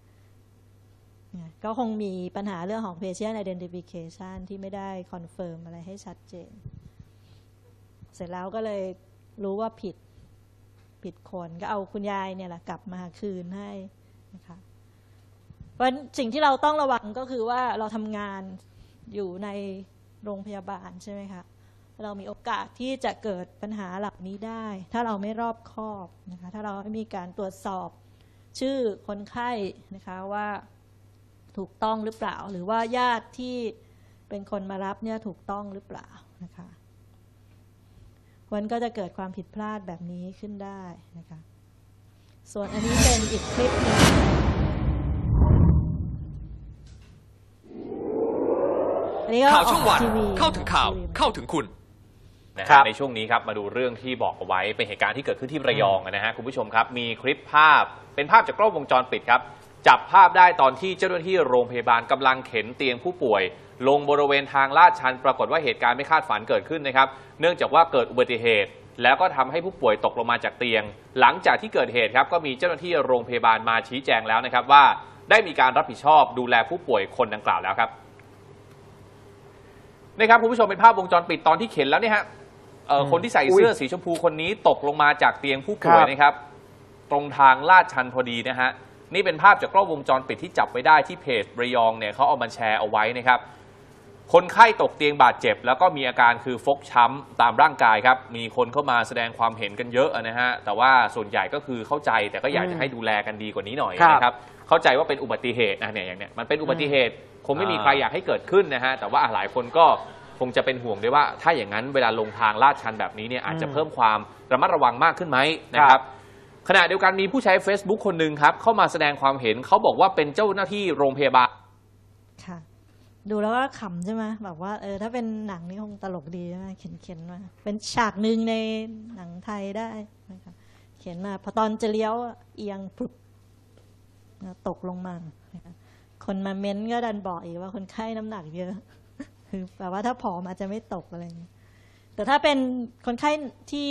ก็คงมีปัญหาเรื่องของ patient identification ที่ไม่ได้คอนเฟิร์มอะไรให้ชัดเจนเสร็จแล้วก็เลยรู้ว่าผิดคนก็เอาคุณยายเนี่ยแหละกลับมาคืนให้นะคะเพราะสิ่งที่เราต้องระวังก็คือว่าเราทำงานอยู่ในโรงพยาบาลใช่ไหมคะเรามีโอกาสที่จะเกิดปัญหาเหล่านี้ได้ถ้าเราไม่รอบคอบนะคะถ้าเราไม่มีการตรวจสอบชื่อคนไข้นะคะว่าถูกต้องหรือเปล่าหรือว่าญาติที่เป็นคนมารับเนี่ยถูกต้องหรือเปล่านะคะมันก็จะเกิดความผิดพลาดแบบนี้ขึ้นได้นะคะส่วนอันนี้เป็นอีกคลิปนึงข่าวช่องวันเข้าถึงข่าวเข้าถึงคุณในช่วงนี้ครับมาดูเรื่องที่บอกเอาไว้เป็นเหตุการณ์ที่เกิดขึ้นที่ระยองนะฮะคุณผู้ชมครับมีคลิปภาพเป็นภาพจากกล้องวงจรปิดครับจับภาพได้ตอนที่เจ้าหน้าที่โรงพยาบาลกำลังเข็นเตียงผู้ป่วยลงบริเวณทางลาดชันปรากฏว่าเหตุการณ์ไม่คาดฝันเกิดขึ้นนะครับเนื่องจากว่าเกิดอุบัติเหตุแล้วก็ทำให้ผู้ป่วยตกลงมาจากเตียงหลังจากที่เกิดเหตุครับก็มีเจ้าหน้าที่โรงพยาบาลมาชี้แจงแล้วนะครับว่าได้มีการรับผิดชอบดูแลผู้ป่วยคนดังกล่าวแล้วครับนี่ครับคุณผู้ชมเป็นภาพวงจรปิดตอนที่เข็นแล้วเนี่ยฮะคนที่ใส่เสื้อสีชมพูคนนี้ตกลงมาจากเตียงผู้ป่วยนะครับตรงทางลาดชันพอดีนะฮะนี่เป็นภาพจากกล้องวงจรปิดที่จับไว้ได้ที่เพจระยองเนี่ยเขาเอามาแชร์เอาไว้นะครับคนไข้ตกเตียงบาดเจ็บแล้วก็มีอาการคือฟกช้ำตามร่างกายครับมีคนเข้ามาแสดงความเห็นกันเยอะนะฮะแต่ว่าส่วนใหญ่ก็คือเข้าใจแต่ก็อยากจะให้ดูแลกันดีกว่านี้หน่อยนะครับเข้าใจว่าเป็นอุบัติเหตุนะเนี่ยอย่างเนี้ยมันเป็นอุบัติเหตุคงไม่มีใครอยากให้เกิดขึ้นนะฮะแต่ว่าหลายคนก็คงจะเป็นห่วงด้วยว่าถ้าอย่างนั้นเวลาลงทางลาดชันแบบนี้เนี่ยอาจจะเพิ่มความระมัดระวังมากขึ้นไหมนะครับขณะเดียวกันมีผู้ใช้ Facebook คนหนึ่งครับเข้ามาแสดงความเห็นเขาบอกว่าเป็นเจ้าหน้าที่โรงพยาบาลค่ะดูแล้วก็ขำใช่ไหมแบบว่าถ้าเป็นหนังนี่คงตลกดีนะเขียนมาเป็นฉากหนึ่งในหนังไทยได้นะคะเขียนมาพอตอนจะเลี้ยวเอียงปุ๊บตกลงมาคนมาเม้นก็ดันบอกอีกว่าคนไข้น้ำหนักเยอะคือแปลว่าถ้าผอมอาจจะไม่ตกอะไรอย่างนี้แต่ถ้าเป็นคนไข้ที่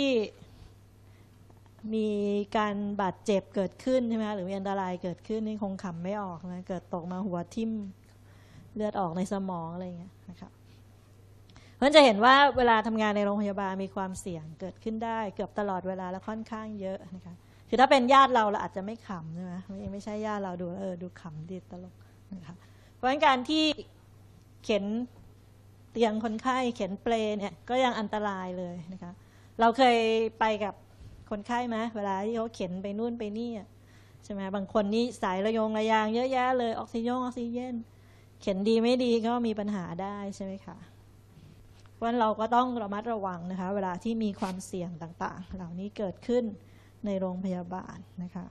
มีการบาดเจ็บเกิดขึ้นใช่ไหมหรือมีอันตรายเกิดขึ้นนี่คงขำไม่ออกนะเกิดตกมาหัวทิ่มเลือดออกในสมองอะไรอย่างเงี้ยนะครับเพราะฉะนั้นจะเห็นว่าเวลาทำงานในโรงพยาบาลมีความเสี่ยงเกิดขึ้นได้เกือบตลอดเวลาและค่อนข้างเยอะนะคะคือถ้าเป็นญาติเราอาจจะไม่ขำใช่ไหมไม่ใช่ญาติเราดูดูขำดีตลกนะคะเพราะฉะนั้นการที่เข็นเตียงคนไข้เข็นเปลเนี่ยก็ยังอันตรายเลยนะคะเราเคยไปกับคนไข้ไหมเวลาที่เขาเข็นไปนู่นไปนี่ใช่ไหมบางคนนี่สายระยางเยอะแยะเลยออกซิเจนเข็นดีไม่ดีก็มีปัญหาได้ใช่ไหมคะเพราะฉะนั้นเราก็ต้องระมัดระวังนะคะเวลาที่มีความเสี่ยงต่างๆเหล่านี้เกิดขึ้นในโรงพยาบาลนะคะ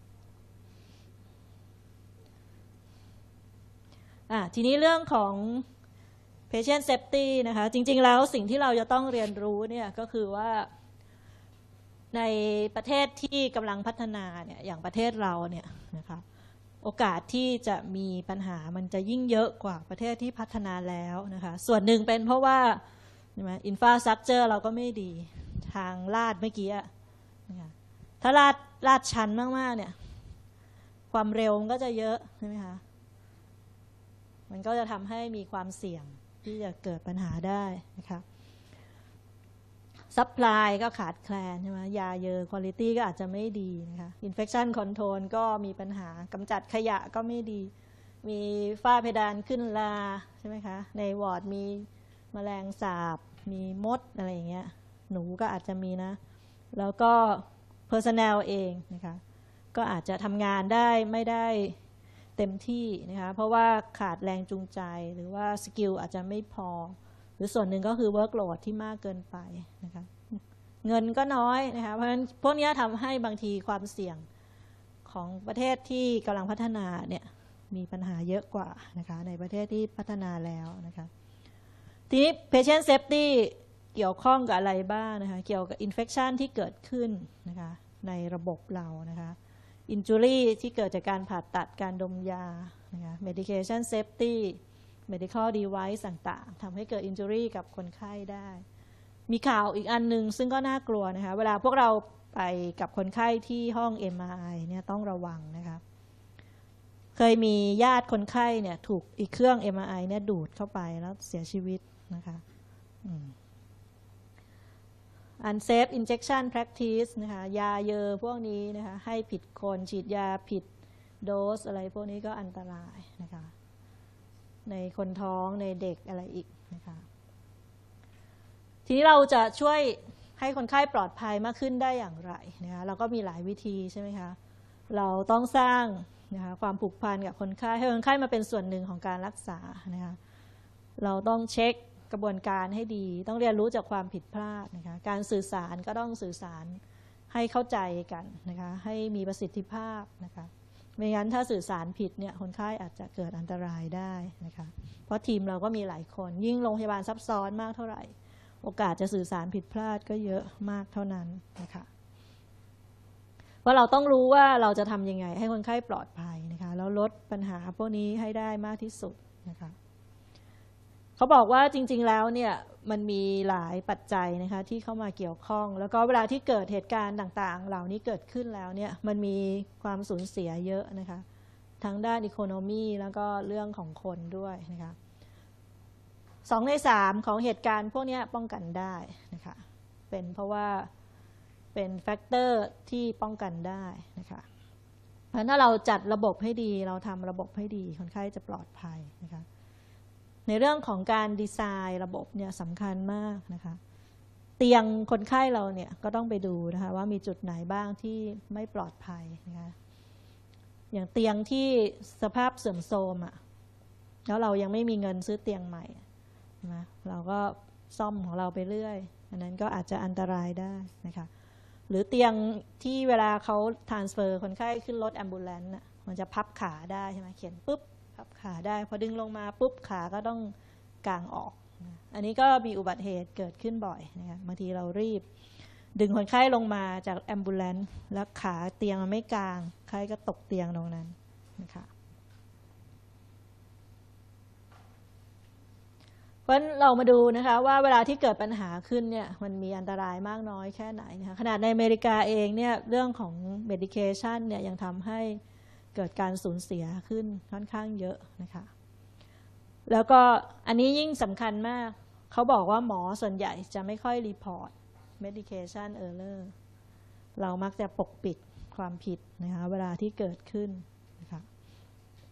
ทีนี้เรื่องของ patient safety นะคะจริงๆแล้วสิ่งที่เราจะต้องเรียนรู้เนี่ยก็คือว่าในประเทศที่กำลังพัฒนาเนี่ยอย่างประเทศเราเนี่ยนะคะโอกาสที่จะมีปัญหามันจะยิ่งเยอะกว่าประเทศที่พัฒนาแล้วนะคะส่วนหนึ่งเป็นเพราะว่าอินฟราสตรัคเจอร์เราก็ไม่ดีทางลาดเมื่อกี้นะคะถ้าลาดชันมากๆเนี่ยความเร็วมันก็จะเยอะใช่ไหมคะมันก็จะทำให้มีความเสี่ยงที่จะเกิดปัญหาได้นะคะซัพพลายก็ขาดแคลนใช่ไหมยาเยอะคุณภาพก็อาจจะไม่ดีนะคะอินเฟคชันคอนโทรลก็มีปัญหากำจัดขยะก็ไม่ดีมีฝ้าเพดานขึ้นลาใช่ไหมคะในวอร์ดมีแมลงสาบมีมดอะไรอย่างเงี้ยหนูก็อาจจะมีนะแล้วก็ personnel เองนะคะก็อาจจะทำงานได้ไม่ได้เต็มที่นะคะเพราะว่าขาดแรงจูงใจหรือว่าสกิลอาจจะไม่พอหรือส่วนหนึ่งก็คือ workload ที่มากเกินไปนะคะเงินก็น้อยนะคะเพราะฉะนั้นพวกนี้ทำให้บางทีความเสี่ยงของประเทศที่กำลังพัฒนาเนี่ยมีปัญหาเยอะกว่านะคะในประเทศที่พัฒนาแล้วนะคะทีนี้ patient safety เกี่ยวข้องกับอะไรบ้างนะคะเกี่ยวกับ infection ที่เกิดขึ้นนะคะในระบบเรานะคะinjury ที่เกิดจากการผ่าตัดการดมยานะคะ medication safety medical device ต่างๆทำให้เกิด injury กับคนไข้ได้มีข่าวอีกอันนึงซึ่งก็น่ากลัวนะคะเวลาพวกเราไปกับคนไข้ที่ห้อง MRI เนี่ยต้องระวังนะคะเคยมีญาติคนไข้เนี่ยถูกอีกเครื่อง MRI เนี่ยดูดเข้าไปแล้วเสียชีวิตนะคะunsafe injection practice นะคะยาเยอะพวกนี้นะคะให้ผิดคนฉีดยาผิดโดสอะไรพวกนี้ก็อันตรายนะคะในคนท้องในเด็กอะไรอีกนะคะทีนี้เราจะช่วยให้คนไข้ปลอดภัยมากขึ้นได้อย่างไรนะคะเราก็มีหลายวิธีใช่ไหมคะเราต้องสร้างนะคะความผูกพันกับคนไข้ให้คนไข้มาเป็นส่วนหนึ่งของการรักษานะคะเราต้องเช็คกระบวนการให้ดีต้องเรียนรู้จากความผิดพลาดนะคะการสื่อสารก็ต้องสื่อสารให้เข้าใจกันนะคะให้มีประสิทธิภาพนะคะไม่งั้นถ้าสื่อสารผิดเนี่ยคนไข้อาจจะเกิดอันตรายได้นะคะเพราะทีมเราก็มีหลายคนยิ่งโรงพยาบาลซับซ้อนมากเท่าไหร่โอกาสจะสื่อสารผิดพลาดก็เยอะมากเท่านั้นนะคะว่าเราต้องรู้ว่าเราจะทำยังไงให้คนไข้ปลอดภัยนะคะแล้วลดปัญหาพวกนี้ให้ได้มากที่สุดนะคะเขาบอกว่าจริงๆแล้วเนี่ยมันมีหลายปัจจัยนะคะที่เข้ามาเกี่ยวข้องแล้วก็เวลาที่เกิดเหตุการณ์ต่างๆเหล่านี้เกิดขึ้นแล้วเนี่ยมันมีความสูญเสียเยอะนะคะทั้งด้านอีโคโนมีแล้วก็เรื่องของคนด้วยนะคะ2 ใน 3ของเหตุการณ์พวกนี้ป้องกันได้นะคะเป็นเพราะว่าเป็นแฟกเตอร์ที่ป้องกันได้นะคะเพราะถ้าเราจัดระบบให้ดีเราทำระบบให้ดีคนไข้จะปลอดภัยนะคะในเรื่องของการดีไซน์ระบบเนี่ยสำคัญมากนะคะเตียงคนไข้เราเนี่ยก็ต้องไปดูนะคะว่ามีจุดไหนบ้างที่ไม่ปลอดภัยนะคะอย่างเตียงที่สภาพเสื่อมโทรมแล้วเรายังไม่มีเงินซื้อเตียงใหม่นะเราก็ซ่อมของเราไปเรื่อยอันนั้นก็อาจจะอันตรายได้นะคะหรือเตียงที่เวลาเขาทรานสเฟอร์คนไข้ขึ้นรถแอมบูเลนต์มันจะพับขาได้ใช่ไหมเขียนปุ๊บพับขาได้พอดึงลงมาปุ๊บขาก็ต้องกางออกอันนี้ก็มีอุบัติเหตุเกิดขึ้นบ่อยนะคะบางทีเรารีบดึงคนไข้ลงมาจากแอมบูเลนต์แล้วขาเตียงมันไม่กางไข้ก็ตกเตียงตรงนั้นนะคะเพราะฉะนั้นเรามาดูนะคะว่าเวลาที่เกิดปัญหาขึ้นเนี่ยมันมีอันตรายมากน้อยแค่ไหนนะคะขนาดในอเมริกาเองเนี่ยเรื่องของ medication เนี่ยยังทำให้เกิดการสูญเสียขึ้นค่อนข้างเยอะนะคะแล้วก็อันนี้ยิ่งสำคัญมากเขาบอกว่าหมอส่วนใหญ่จะไม่ค่อยรีพอร์ต medication error เรามักจะปกปิดความผิดนะคะเวลาที่เกิดขึ้นนะคะ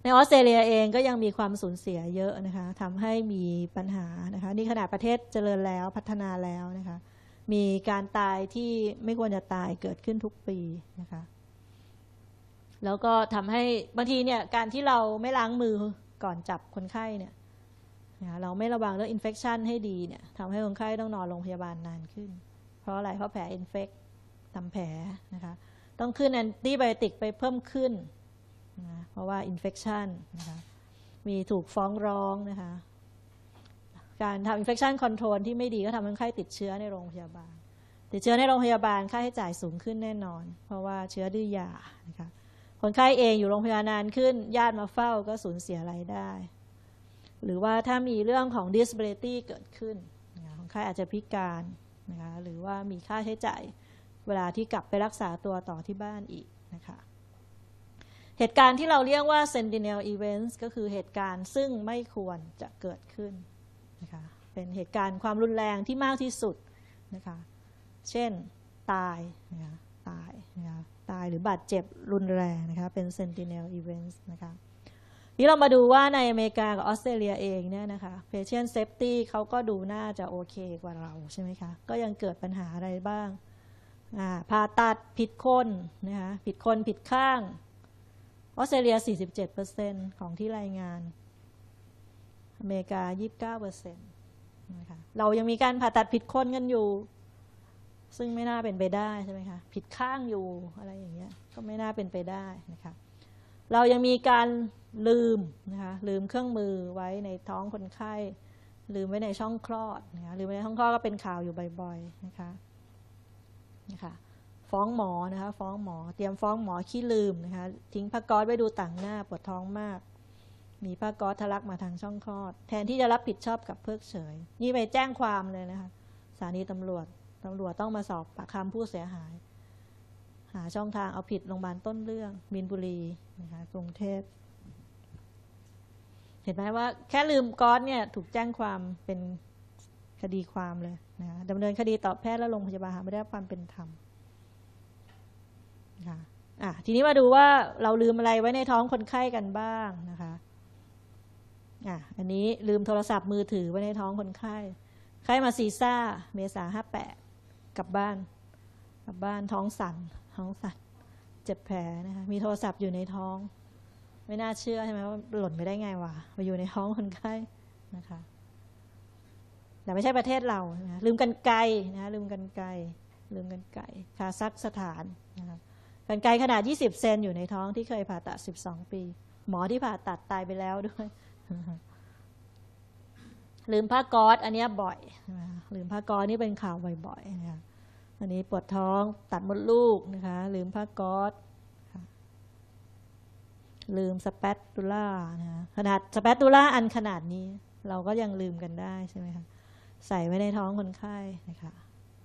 ในออสเตรเลียเองก็ยังมีความสูญเสียเยอะนะคะทำให้มีปัญหานะคะนี่ขนาดประเทศเจริญแล้วพัฒนาแล้วนะคะมีการตายที่ไม่ควรจะตายเกิดขึ้นทุกปีนะคะแล้วก็ทำให้บางทีเนี่ยการที่เราไม่ล้างมือก่อนจับคนไข้เนี่ยเราไม่ระวังเรื่องอินเฟคชันให้ดีเนี่ยทำให้คนไข้ต้องนอนโรงพยาบาลนานขึ้นเพราะอะไรเพราะแผลอินเฟคทำแผลนะคะต้องขึ้นแอนติไบโอติกไปเพิ่มขึ้นนะเพราะว่าอินเฟคชันนะคะมีถูกฟ้องร้องนะคะการทำอินเฟคชันคอนโทรลที่ไม่ดีก็ทำให้คนไข้ติดเชื้อในโรงพยาบาลติดเชื้อในโรงพยาบาลค่าใช้จ่ายสูงขึ้นแน่นอนเพราะว่าเชื้อดื้อยานะคะคนไข้เองอยู่โรงพยาบาลนานขึ้นญาติมาเฝ้าก็สูญเสียรายได้หรือว่าถ้ามีเรื่องของ disability เกิดขึ้นคนไข้อาจจะพิการนะคะหรือว่ามีค่าใช้จ่ายเวลาที่กลับไปรักษาตัวต่อที่บ้านอีกนะคะเหตุการณ์ที่เราเรียกว่า sentinel events ก็คือเหตุการณ์ซึ่งไม่ควรจะเกิดขึ้นนะคะเป็นเหตุการณ์ความรุนแรงที่มากที่สุดนะคะเช่นตายนะคะตายหรือบาดเจ็บรุนแรงนะคะเป็น sentinel events นะคะนี่เรามาดูว่าในอเมริกากับออสเตรเลียเองเนี่ยนะคะ patient safety เขาก็ดูน่าจะโอเคกว่าเราใช่ไหมคะก็ยังเกิดปัญหาอะไรบ้างผ่าตัดผิดคนนะคะผิดคนผิดข้างออสเตรเลีย 47% ของที่รายงานอเมริกา 29% นะคะเรายังมีการผ่าตัดผิดคนกันอยู่ซึ่งไม่น่าเป็นไปได้ใช่ไหมคะผิดข้างอยู่อะไรอย่างเงี้ยก็ไม่น่าเป็นไปได้นะคะเรายังมีการลืมนะคะลืมเครื่องมือไว้ในท้องคนไข้ลืมไว้ในช่องคลอดนะคะลืมไว้ในช่องคลอดก็เป็นข่าวอยู่บ่อยๆนะคะฟ้องหมอนะคะฟ้องหมอเตรียมฟ้องหมอขี้ลืมนะคะทิ้งผ้าก๊อซไว้ดูต่างหน้าปวดท้องมากมีผ้าก๊อซทะลักมาทางช่องคลอดแทนที่จะรับผิดชอบกับเพิกเฉยนี่ไปแจ้งความเลยนะคะสถานีตำรวจต้องมาสอบปากคำผู้เสียหายหาช่องทางเอาผิดโรงพยาบาลต้นเรื่องมีนบุรีนะคะกรุงเทพเห็นไหมว่าแค่ลืมก๊อซเนี่ยถูกแจ้งความเป็นคดีความเลยนะคะดำเนินคดีต่อแพทย์และโรงพยาบาลไม่ได้รับความเป็นธรรมนะคะทีนี้มาดูว่าเราลืมอะไรไว้ในท้องคนไข้กันบ้างนะคะอันนี้ลืมโทรศัพท์มือถือไว้ในท้องคนไข้มาซีซ่าเมษา58กลับบ้านท้องสั่นเจ็บแผลนะคะมีโทรศัพท์อยู่ในท้องไม่น่าเชื่อใช่ไหมว่าหล่นไปได้ไงวะไปอยู่ในท้องคนไข้นะคะแต่ไม่ใช่ประเทศเรานะลืมกรรไกรนะลืมกรรไกรคาซัคสถานนะคะกรรไกรขนาด20 เซนอยู่ในท้องที่เคยผ่าตัด12 ปีหมอที่ผ่าตัดตายไปแล้วด้วยลืมผ้าก๊อซอันนี้บ่อยลืมผ้าก๊อซนี่เป็นข่าวบ่อยๆนะคะอันนี้ปวดท้องตัดมดลูกนะคะลืมผ้าก๊อซลืมสเปตตูล่านะขนาดสเปตตูล่าอันขนาดนี้เราก็ยังลืมกันได้ใช่ไหมคะใส่ไว้ในท้องคนไข้นะคะ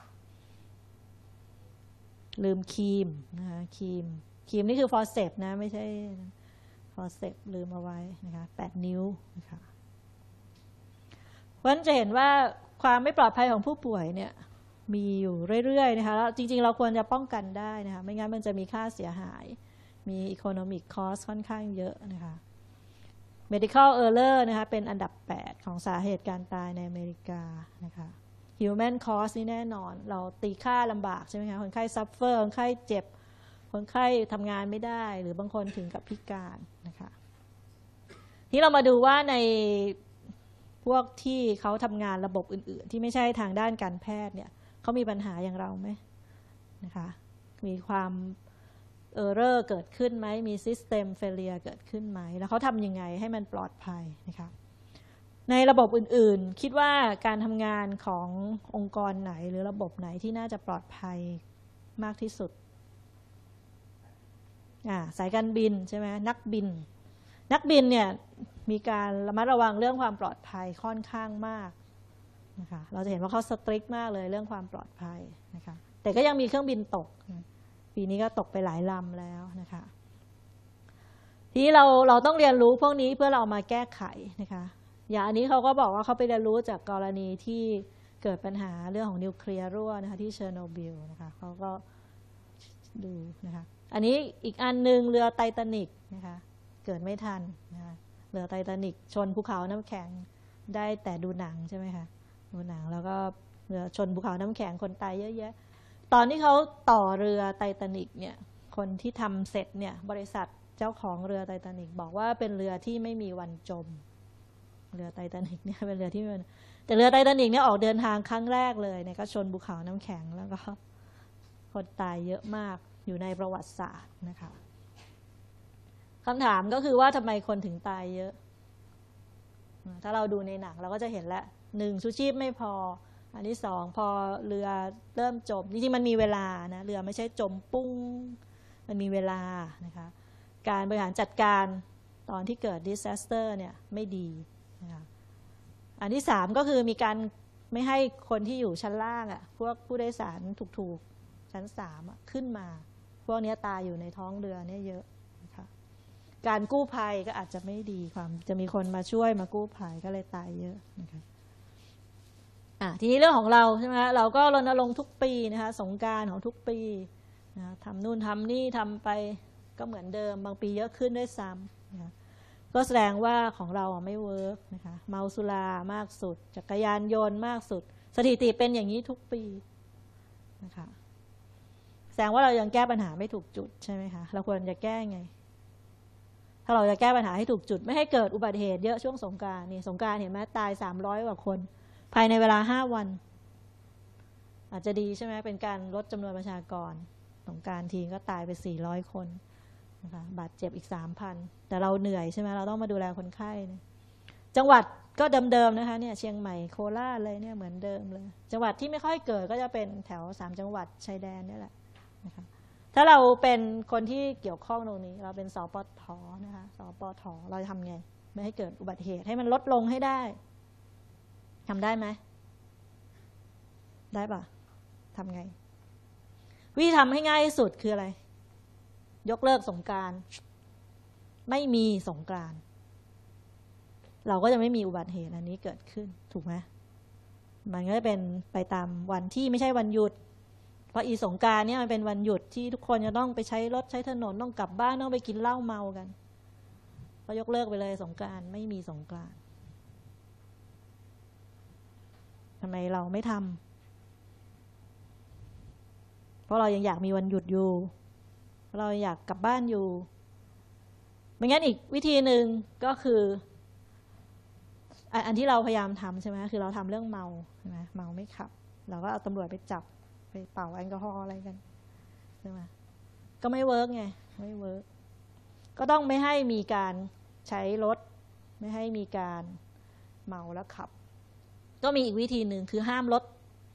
ลืมครีมนะคะครีมนี่คือฟอร์เซปนะไม่ใช่ฟอร์เซปลืมเอาไว้นะคะ8 นิ้วนะคะเพราะฉะนั้นจะเห็นว่าความไม่ปลอดภัยของผู้ป่วยเนี่ยมีอยู่เรื่อยๆนะคะแล้วจริงๆเราควรจะป้องกันได้นะคะไม่งั้นมันจะมีค่าเสียหายมี economic cost ค่อนข้างเยอะนะคะ medical error นะคะเป็นอันดับ8ของสาเหตุการตายในอเมริกานะคะ human cost นี่แน่นอนเราตีค่าลำบากใช่ไหมคะคนไข้ suffer คนไข้เจ็บคนไข้ทำงานไม่ได้หรือบางคนถึงกับพิการนะคะที่เรามาดูว่าในพวกที่เขาทำงานระบบอื่นๆที่ไม่ใช่ทางด้านการแพทย์เนี่ยเขามีปัญหาอย่างเราไหมนะคะมีความerror เกิดขึ้นไหมมี system failure เกิดขึ้นไหมแล้วเขาทำยังไงให้มันปลอดภัยนะคะในระบบอื่นๆคิดว่าการทำงานขององค์กรไหนหรือระบบไหนที่น่าจะปลอดภัยมากที่สุดสายการบินใช่ไหมนักบินเนี่ยมีการระมัดระวังเรื่องความปลอดภัยค่อนข้างมากนะคะเราจะเห็นว่าเขาสตริกมากเลยเรื่องความปลอดภัยนะคะแต่ก็ยังมีเครื่องบินตกปีนี้ก็ตกไปหลายลำแล้วนะคะทีนี้เราต้องเรียนรู้พวกนี้เพื่อเรามาแก้ไขนะคะอย่างอันนี้เขาก็บอกว่าเขาไปเรียนรู้จากกรณีที่เกิดปัญหาเรื่องของนิวเคลียร์รั่วนะคะที่เชอร์โนบิลนะคะเขาก็ดูนะคะอันนี้อีกอันนึงเรือไททานิกนะคะเกิดไม่ทันนะคะเรือไททานิกชนภูเขาน้ำแข็งได้แต่ดูหนังใช่ไหมคะดูหนังแล้วก็เรือชนภูเขาน้ำแข็งคนตายเยอะแยะตอนที่เขาต่อเรือไททานิกเนี่ยคนที่ทำเสร็จเนี่ยบริษัทเจ้าของเรือไททานิกบอกว่าเป็นเรือที่ไม่มีวันจมเรือไททานิกเนี่ยเป็นเรือที่ไม่มีแต่เรือไททานิกเนี่ยออกเดินทางครั้งแรกเลยเนี่ยก็ชนภูเขาน้ำแข็งแล้วก็คนตายเยอะมากอยู่ในประวัติศาสตร์นะคะคำถามก็คือว่าทำไมคนถึงตายเยอะถ้าเราดูในหนังเราก็จะเห็นแล้ว1ชูชีพไม่พออันที่2พอเรือเริ่มจมจริงๆมันมีเวลานะเรือไม่ใช่จมปุ้งมันมีเวลานะคะการบริหารจัดการตอนที่เกิด disaster เนี่ยไม่ดีนะคะอันที่3ก็คือมีการไม่ให้คนที่อยู่ชั้นล่างอ่ะพวกผู้โดยสารถูกๆชั้น3ขึ้นมาพวกนี้ตายอยู่ในท้องเรือเนี่ยเยอะนะคะการกู้ภัยก็อาจจะไม่ดีความจะมีคนมาช่วยมากู้ภัยก็เลยตายเยอะนะคะทีนี้เรื่องของเราใช่ไหมเราก็รณรงค์ทุกปีนะคะสงกรานต์ของทุกปีนะทำนู่นทำนี่ทำไปก็เหมือนเดิมบางปีเยอะขึ้นด้วยซ้ำนะคะก็แสดงว่าของเราไม่เวิร์กนะคะเมาสุรามากสุดจักรยานยนต์มากสุดสถิติเป็นอย่างนี้ทุกปีนะคะแสดงว่าเรายังแก้ปัญหาไม่ถูกจุดใช่ไหมคะเราควรจะแก้ไงถ้าเราจะแก้ปัญหาให้ถูกจุดไม่ให้เกิดอุบัติเหตุเยอะช่วงสงกรานต์นี่สงกรานต์เห็นไหมตาย300 กว่าคนภายในเวลา5 วันอาจจะดีใช่ไหมเป็นการลดจำนวนประชากรสงกรานต์ทีก็ตายไป400 คนนะคะบาดเจ็บอีก 3,000 แต่เราเหนื่อยใช่ไหมเราต้องมาดูแลคนไข้เนี่ยจังหวัดก็เดิมๆนะคะเนี่ยเชียงใหม่โคราชเลยเนี่ยเหมือนเดิมเลยจังหวัดที่ไม่ค่อยเกิดก็จะเป็นแถว3 จังหวัดชายแดนนี่แหละนะคะถ้าเราเป็นคนที่เกี่ยวข้องตรงนี้เราเป็นสปท.นะคะสปท.เราจะทำไงไม่ให้เกิดอุบัติเหตุให้มันลดลงให้ได้ทำได้ไหมได้ปะทำไงวิธีทำให้ง่ายที่สุดคืออะไรยกเลิกสงกรานต์ไม่มีสงกรานต์เราก็จะไม่มีอุบัติเหตุอันนี้เกิดขึ้นถูกไหมมันก็จะเป็นไปตามวันที่ไม่ใช่วันหยุดเพราะอีสงกรานต์เนี่ยมันเป็นวันหยุดที่ทุกคนจะต้องไปใช้รถใช้ถนนต้องกลับบ้านต้องไปกินเหล้าเมากันก็ยกเลิกไปเลยสงกรานต์ไม่มีสงกรานต์ทำไมเราไม่ทำเพราะเรายังอยากมีวันหยุดอยู่เราอยากกลับบ้านอยู่ไม่งั้นอีกวิธีหนึ่งก็คืออันที่เราพยายามทำใช่ไหมคือเราทำเรื่องเมาใช่ไหมเมาไม่ขับเราก็เอาตำรวจไปจับไปเป่าแอลกอฮอล์อะไรกันใช่ไหมก็ไม่เวิร์กไงไม่เวิร์กก็ต้องไม่ให้มีการใช้รถไม่ให้มีการเมาแล้วขับก็มีอีกวิธีหนึ่งคือห้ามรถ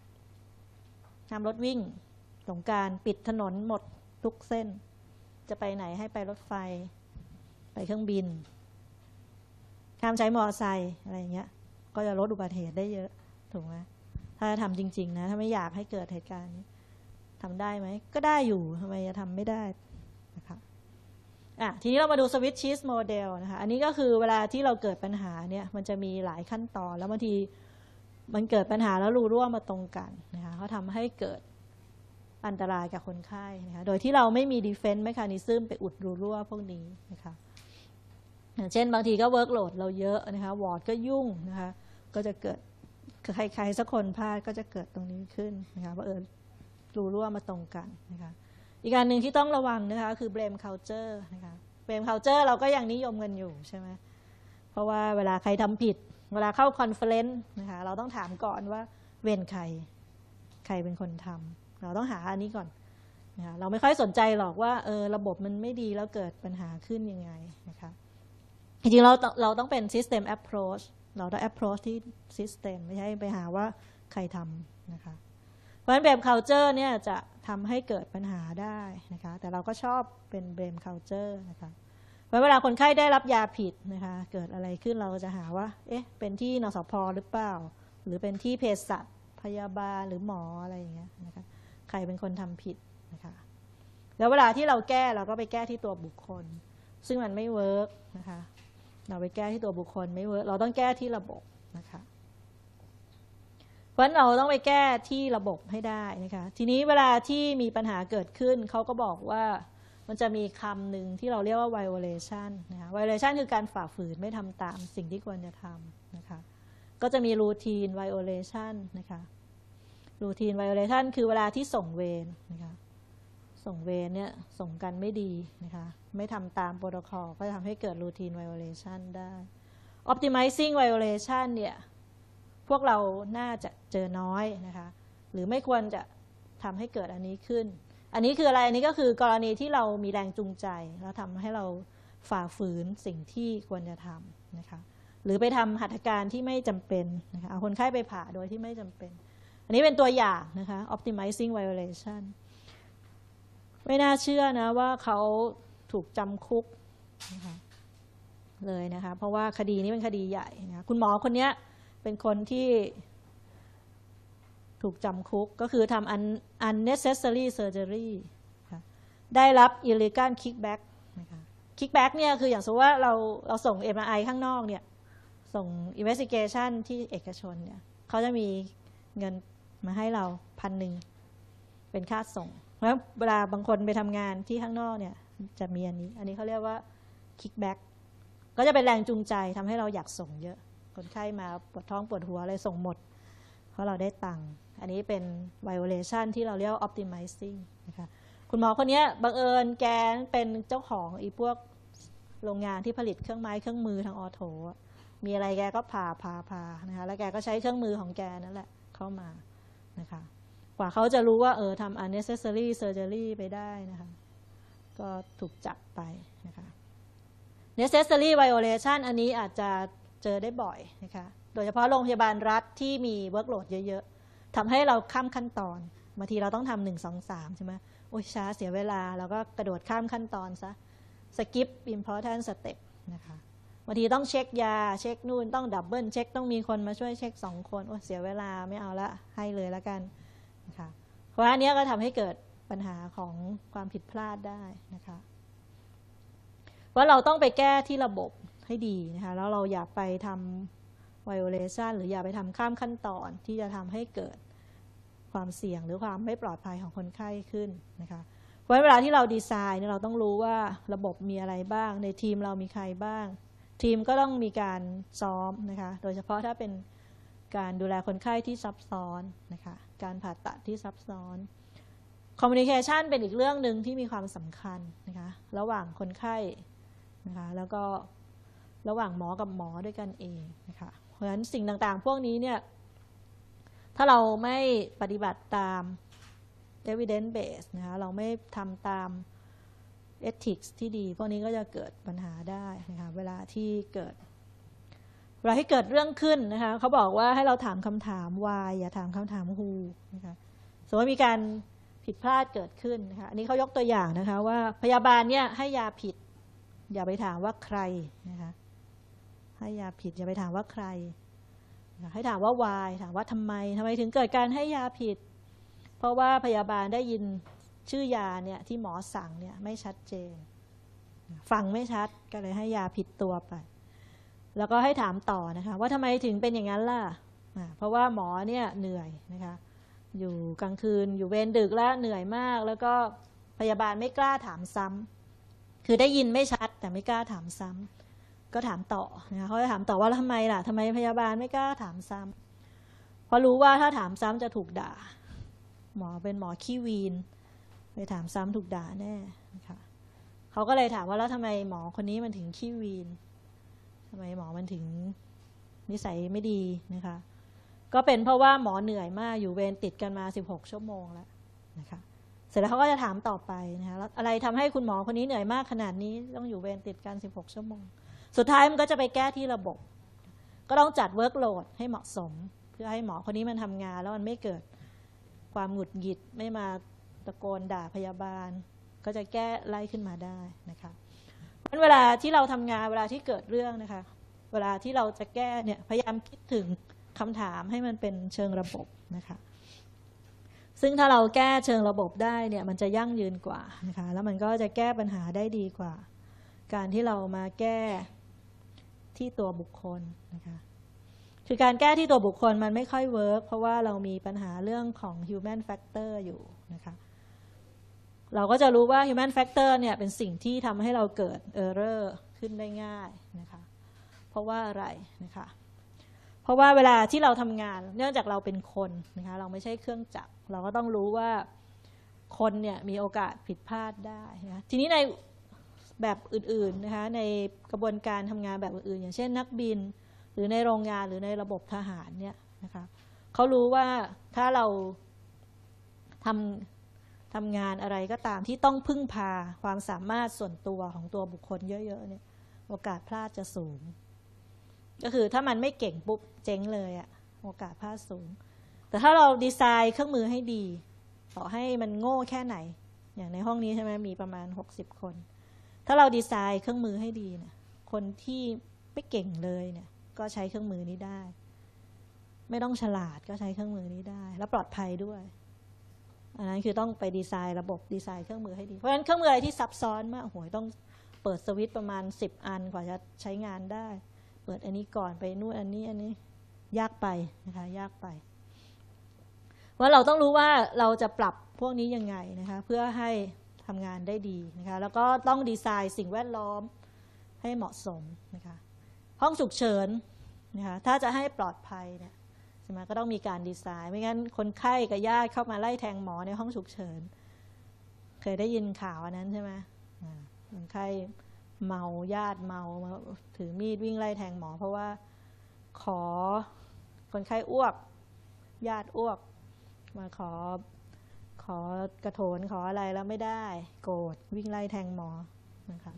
วิ่งสงกรานต์ปิดถนนหมดทุกเส้นจะไปไหนให้ไปรถไฟไปเครื่องบินห้ามใช้มอเตอร์ไซค์อะไรอย่างเงี้ยก็จะลดอุบัติเหตุได้เยอะถูกไหมถ้าทำจริงๆนะถ้าไม่อยากให้เกิดเหตุการณ์นี้ทำได้ไหมก็ได้อยู่ทำไมจะทำไม่ได้นะคะทีนี้เรามาดูสวิตช์ชีสโมเดลนะคะอันนี้ก็คือเวลาที่เราเกิดปัญหาเนี่ยมันจะมีหลายขั้นตอนแล้วบางทีมันเกิดปัญหาแล้วรูรั่วมาตรงกันนะคะเขาทำให้เกิดอันตรายกับคนไข้นะคะโดยที่เราไม่มี defense mechanism ไปอุดรูรั่วพวกนี้นะคะอย่างเช่นบางทีก็ workload เราเยอะนะคะวอร์ดก็ยุ่งนะคะก็จะเกิดใครสักคนพลาดก็จะเกิดตรงนี้ขึ้นนะคะว่ารูรั่วมาตรงกันนะคะอีกการหนึ่งที่ต้องระวังนะคะคือ blame culture นะคะ blame culture เราก็ยังนิยมกันอยู่ใช่ไหมเพราะว่าเวลาใครทำผิดเวลาเข้าคอนเฟอเรนซ์นะคะเราต้องถามก่อนว่าเวรใครเป็นคนทำเราต้องหาอันนี้ก่อนนะคะเราไม่ค่อยสนใจหรอกว่าระบบมันไม่ดีแล้วเกิดปัญหาขึ้นยังไงนะคะจริงๆเราต้องเป็น system approach เราต้อง approach ที่ system ไม่ใช่ไปหาว่าใครทำนะคะเพราะฉะนั้น blame culture เนี่ยจะทำให้เกิดปัญหาได้นะคะแต่เราก็ชอบเป็น blame culture นะคะเวลาคนไข้ได้รับยาผิดนะคะเกิดอะไรขึ้นเราจะหาว่าเป็นที่นสพ.หรือเปล่าหรือเป็นที่เภสัชพยาบาลหรือหมออะไรอย่างเงี้ยนะคะใครเป็นคนทำผิดนะคะแล้วเวลาที่เราแก้เราก็ไปแก้ที่ตัวบุคคลซึ่งมันไม่เวิร์กนะคะเราไปแก้ที่ตัวบุคคลไม่เวิร์กเราต้องแก้ที่ระบบนะคะเพราะฉะนั้นเราต้องไปแก้ที่ระบบให้ได้นะคะทีนี้เวลาที่มีปัญหาเกิดขึ้นเขาก็บอกว่าบมันจะมีคำหนึ่งที่เราเรียกว่า violation นะคะ violation คือการฝ่าฝืนไม่ทำตามสิ่งที่ควรจะทำนะคะก็จะมี routine violation นะคะ routine violation คือเวลาที่ส่งเวรนะคะส่งเวรเนี่ยส่งกันไม่ดีนะคะไม่ทำตามโปรโตคอลก็จะทำให้เกิด routine violation ได้ optimizing violation เนี่ยพวกเราน่าจะเจอน้อยนะคะหรือไม่ควรจะทำให้เกิดอันนี้ขึ้นอันนี้คืออะไรอันนี้ก็คือกรณีที่เรามีแรงจูงใจแล้วทำให้เราฝ่าฝืนสิ่งที่ควรจะทำนะคะหรือไปทำหัตถการที่ไม่จำเป็นนะคะเอาคนไข้ไปผ่าโดยที่ไม่จำเป็นอันนี้เป็นตัวอย่างนะคะ optimizing violation ไม่น่าเชื่อนะว่าเขาถูกจำคุกนะคะเลยนะคะเพราะว่าคดีนี้เป็นคดีใหญ่นะคุณหมอคนนี้เป็นคนที่ถูกจำคุกก็คือทำ unnecessary surgery ได้รับ illegal kickback นะคะ kickback เนี่ยคืออย่างสมมติว่าเราส่ง MRI ข้างนอกเนี่ยส่ง investigation ที่เอกชนเนี่ยเขาจะมีเงินมาให้เรา1,000เป็นค่าส่งแล้วเวลาบางคนไปทำงานที่ข้างนอกเนี่ยจะมีอันนี้เขาเรียกว่า kickback ก็จะเป็นแรงจูงใจทำให้เราอยากส่งเยอะคนไข้มาปวดท้องปวดหัวอะไรส่งหมดเพราะเราได้ตังค์อันนี้เป็น violation ที่เราเรียกว่า optimizing นะคะคุณหมอคนนี้บังเอิญแกเป็นเจ้าของอีพวกโรงงานที่ผลิตเครื่องไม้เครื่องมือทางออโถมีอะไรแกก็ผ่านะคะแล้วแกก็ใช้เครื่องมือของแกนั่นแหละเข้ามานะคะกว่าเขาจะรู้ว่าทำ unnecessary surgery ไปได้นะคะก็ถูกจับไปนะคะ necessary violation อันนี้อาจจะเจอได้บ่อยนะคะโดยเฉพาะโรงพยาบาลรัฐที่มี workload เยอะๆทำให้เราข้ามขั้นตอนบางทีเราต้องทำ1 2 3ใช่ไหมโอ้ยช้าเสียเวลาเราก็กระโดดข้ามขั้นตอนซะ skip important step นะคะบางทีต้องเช็คยาเช็คนู่นต้องดับเบิลเช็คต้องมีคนมาช่วยเช็ค2 คนโอ้เสียเวลาไม่เอาละให้เลยละกันนะคะเพราะอันนี้ก็ทำให้เกิดปัญหาของความผิดพลาดได้นะคะว่าเราต้องไปแก้ที่ระบบให้ดีนะคะแล้วเราอย่าไปทำ violation หรืออย่าไปทำข้ามขั้นตอนที่จะทำให้เกิดความเสี่ยงหรือความไม่ปลอดภัยของคนไข้ขึ้นนะคะเพราะเวลาที่เราดีไซน์เราต้องรู้ว่าระบบมีอะไรบ้างในทีมเรามีใครบ้างทีมก็ต้องมีการซ้อมนะคะโดยเฉพาะถ้าเป็นการดูแลคนไข้ที่ซับซ้อนนะคะการผ่าตัดที่ซับซ้อนคอมมิวนิเคชันเป็นอีกเรื่องหนึ่งที่มีความสำคัญนะคะระหว่างคนไข้นะคะแล้วก็ระหว่างหมอกับหมอด้วยกันเองนะคะเพราะฉะนั้นสิ่งต่างๆพวกนี้เนี่ยถ้าเราไม่ปฏิบัติตาม evidence base นะคะเราไม่ทำตาม ethics ที่ดีพวกนี้ก็จะเกิดปัญหาได้นะคะเวลาที่เกิดเรื่องขึ้นนะคะเขาบอกว่าให้เราถามคำถาม why อย่าถามคำถาม who นะคะสมมติว่ามีการผิดพลาดเกิดขึ้นนะคะอันนี้เขายกตัวอย่างนะคะว่าพยาบาลเนี่ยให้ยาผิดอย่าไปถามว่าใครนะคะให้ยาผิดอย่าไปถามว่าใครให้ถามว่า why ถามว่าทำไมถึงเกิดการให้ยาผิดเพราะว่าพยาบาลได้ยินชื่อยาเนี่ยที่หมอสั่งเนี่ยไม่ชัดเจนฟังไม่ชัดก็เลยให้ยาผิดตัวไปแล้วก็ให้ถามต่อนะคะว่าทำไมถึงเป็นอย่างนั้นล่ะเพราะว่าหมอเนี่ยเหนื่อยนะคะอยู่กลางคืนอยู่เวรดึกแล้วเหนื่อยมากแล้วก็พยาบาลไม่กล้าถามซ้ำคือได้ยินไม่ชัดแต่ไม่กล้าถามซ้ำก็ถามต่อนะคะเขาจะถามต่อว่าแล้วทำไมล่ะทำไมพยาบาลไม่กล้าถามซ้ำเพราะรู้ว่าถ้าถามซ้ำจะถูกด่าหมอเป็นหมอขี้วีนไปถามซ้ำถูกด่าแน่นะคะเขาก็เลยถามว่าแล้วทำไมหมอคนนี้มันถึงขี้วีนทำไมหมอมันถึงนิสัยไม่ดีนะคะก็เป็นเพราะว่าหมอเหนื่อยมากอยู่เวรติดกันมา16 ชั่วโมงแล้วนะคะเสร็จแล้วเขาก็จะถามต่อไปนะคะแล้วอะไรทำให้คุณหมอคนนี้เหนื่อยมากขนาดนี้ต้องอยู่เวรติดกัน16 ชั่วโมงสุดท้ายมันก็จะไปแก้ที่ระบบก็ต้องจัดเวิร์กโหลดให้เหมาะสมเพื่อให้หมอคนนี้มันทำงานแล้วมันไม่เกิดความหงุดหงิดไม่มาตะโกนด่าพยาบาลก็จะแก้ไล่ขึ้นมาได้นะคะเพราะฉะนั้นเวลาที่เราทำงานเวลาที่เกิดเรื่องนะคะเวลาที่เราจะแก้เนี่ยพยายามคิดถึงคำถามให้มันเป็นเชิงระบบนะคะซึ่งถ้าเราแก้เชิงระบบได้เนี่ยมันจะยั่งยืนกว่านะคะแล้วมันก็จะแก้ปัญหาได้ดีกว่าการที่เรามาแก้ที่ตัวบุคคลนะคะคือการแก้ที่ตัวบุคคลมันไม่ค่อยเวิร์กเพราะว่าเรามีปัญหาเรื่องของ human factor อยู่นะคะเพเราก็จะรู้ว่า human factor เนี่ยเป็นสิ่งที่ทำให้เราเกิด error ขึ้นได้ง่ายนะคะเพราะว่าอะไรนะคะเพราะว่าเวลาที่เราทำงานเนื่องจากเราเป็นคนนะคะเราไม่ใช่เครื่องจักรเราก็ต้องรู้ว่าคนเนี่ยมีโอกาสผิดพลาดได้นะทีนี้ในแบบอื่นๆนะคะในกระบวนการทำงานแบบอื่นๆอย่างเช่นนักบินหรือในโรงงานหรือในระบบทหารเนี่ยนะคะเขารู้ว่าถ้าเราทำงานอะไรก็ตามที่ต้องพึ่งพาความสามารถส่วนตัวของตัวบุคคลเยอะๆเนี่ยโอกาสพลาดจะสูงก็คือถ้ามันไม่เก่งปุ๊บเจ๊งเลยอะโอกาสพลาดสูงแต่ถ้าเราดีไซน์เครื่องมือให้ดีต่อให้มันโง่แค่ไหนอย่างในห้องนี้ใช่ไหมมีประมาณ60คนถ้าเราดีไซน์เครื่องมือให้ดีเนี่ยคนที่ไม่เก่งเลยเนี่ยก็ใช้เครื่องมือนี้ได้ไม่ต้องฉลาดก็ใช้เครื่องมือนี้ได้แล้วปลอดภัยด้วยอันนั้นคือต้องไปดีไซน์ระบบดีไซน์เครื่องมือให้ดีเพราะฉะนั้นเครื่องมืออะไรที่ซับซ้อนมากโหยต้องเปิดสวิตช์ประมาณ10อันกว่าจะใช้งานได้เปิดอันนี้ก่อนไปนู่นอันนี้ยากไปนะคะยากไปว่าเราต้องรู้ว่าเราจะปรับพวกนี้ยังไงนะคะเพื่อให้ทำงานได้ดีนะคะแล้วก็ต้องดีไซน์สิ่งแวดล้อมให้เหมาะสมนะคะห้องฉุกเฉินนะคะถ้าจะให้ปลอดภัยเนี่ยใช่ไหมก็ต้องมีการดีไซน์ไม่งั้นคนไข้กับญาติเข้ามาไล่แทงหมอในห้องฉุกเฉินเคยได้ยินข่าวอันนั้นใช่ไหมคนไข้เมาญาติเมาถือมีดวิ่งไล่แทงหมอเพราะว่าขอคนไข้อ้วกญาติอ้วกมาขอกระโถนขออะไรแล้วไม่ได้โกรธวิ่งไล่แทงหมอนะคะ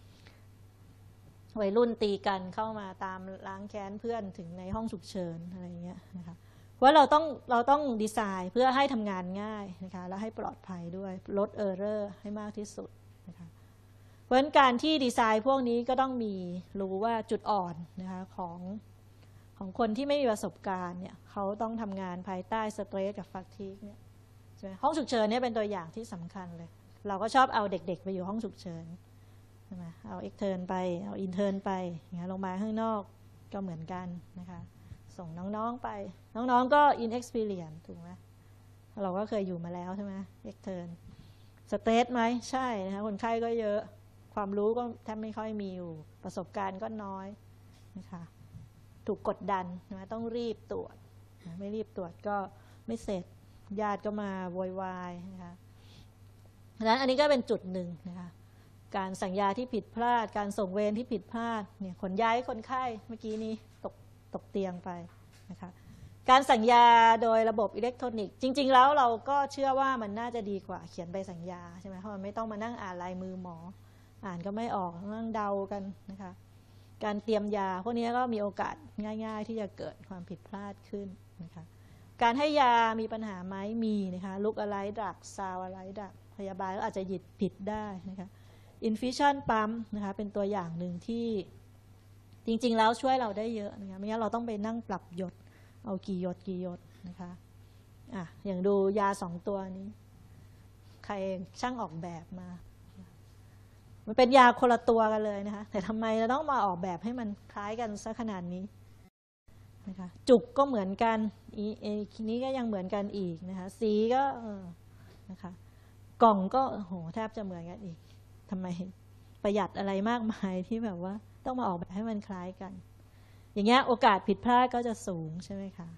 วัยรุ่นตีกันเข้ามาตามล้างแค้นเพื่อนถึงในห้องฉุกเฉินอะไรอย่างเงี้ยนะคะว่าเราต้องดีไซน์เพื่อให้ทำงานง่ายนะคะและให้ปลอดภัยด้วยลดเออร์เรอร์ให้มากที่สุดนะคะเพราะฉะนั้นการที่ดีไซน์พวกนี้ก็ต้องมีรู้ว่าจุดอ่อนนะคะของคนที่ไม่มีประสบการณ์เนี่ยเขาต้องทำงานภายใต้สเตรสกับฟาทีกเนี่ยใช่ไหมห้องฉุกเฉินเนี่ยเป็นตัวอย่างที่สำคัญเลยเราก็ชอบเอาเด็กๆไปอยู่ห้องฉุกเฉินใช่ไหมเอาเอ็กเทิร์นไปเอาอินเทิร์นไปอย่างเงี้ยลงมาข้างนอกก็เหมือนกันนะคะส่งน้องๆไปน้องๆก็อินเอ็กซ์เพรียนถูกไหมเราก็เคยอยู่มาแล้วใช่ไหมเอ็กเทิร์นสเตรสไหมใช่นะคะคนไข้ก็เยอะความรู้ก็แทบไม่ค่อยมีอยู่ประสบการณ์ก็น้อยนะคะถูกกดดันนะต้องรีบตรวจไม่รีบตรวจก็ไม่เสร็จญาติก็มาโวยวายนะคะดังนั้นอันนี้ก็เป็นจุดหนึ่งนะคะการสั่งยาที่ผิดพลาดการส่งเวรที่ผิดพลาดเนี่ยขนย้ายคนไข้เมื่อกี้นี้ตกเตียงไปนะคะการสั่งยาโดยระบบอิเล็กทรอนิกส์จริงๆแล้วเราก็เชื่อว่ามันน่าจะดีกว่าเขียนใบสั่งยาใช่ไหมเพราะมันไม่ต้องมานั่งอ่านลายมือหมออ่านก็ไม่ออกนั่งเดากันนะคะการเตรียมยาพวกนี้ก็มีโอกาสง่ายๆที่จะเกิดความผิดพลาดขึ้นนะคะการให้ยามีปัญหาไหมมีนะคะลุกอะไรดักซาวอะไรดักพยาบาลก็อาจจะหยิบผิดได้นะคะอินฟิวชั่นปั๊มนะคะเป็นตัวอย่างหนึ่งที่จริงๆแล้วช่วยเราได้เยอะนะคะไม่งั้นเราต้องไปนั่งปรับหยดเอากี่หยดนะคะอย่างดูยา2ตัวนี้ใครช่างออกแบบมามันเป็นยาคนละตัวกันเลยนะคะแต่ทำไมเราต้องมาออกแบบให้มันคล้ายกันซะขนาดนี้นะคะจุกก็เหมือนกันนี้ก็ยังเหมือนกันอีกนะคะสีก็นะคะกล่องก็โหแทบจะเหมือนกันอีกทำไมประหยัดอะไรมากมายที่แบบว่าต้องมาออกแบบให้มันคล้ายกันอย่างเงี้ยโอกาสผิดพลาดก็จะสูงใช่ไหมคะ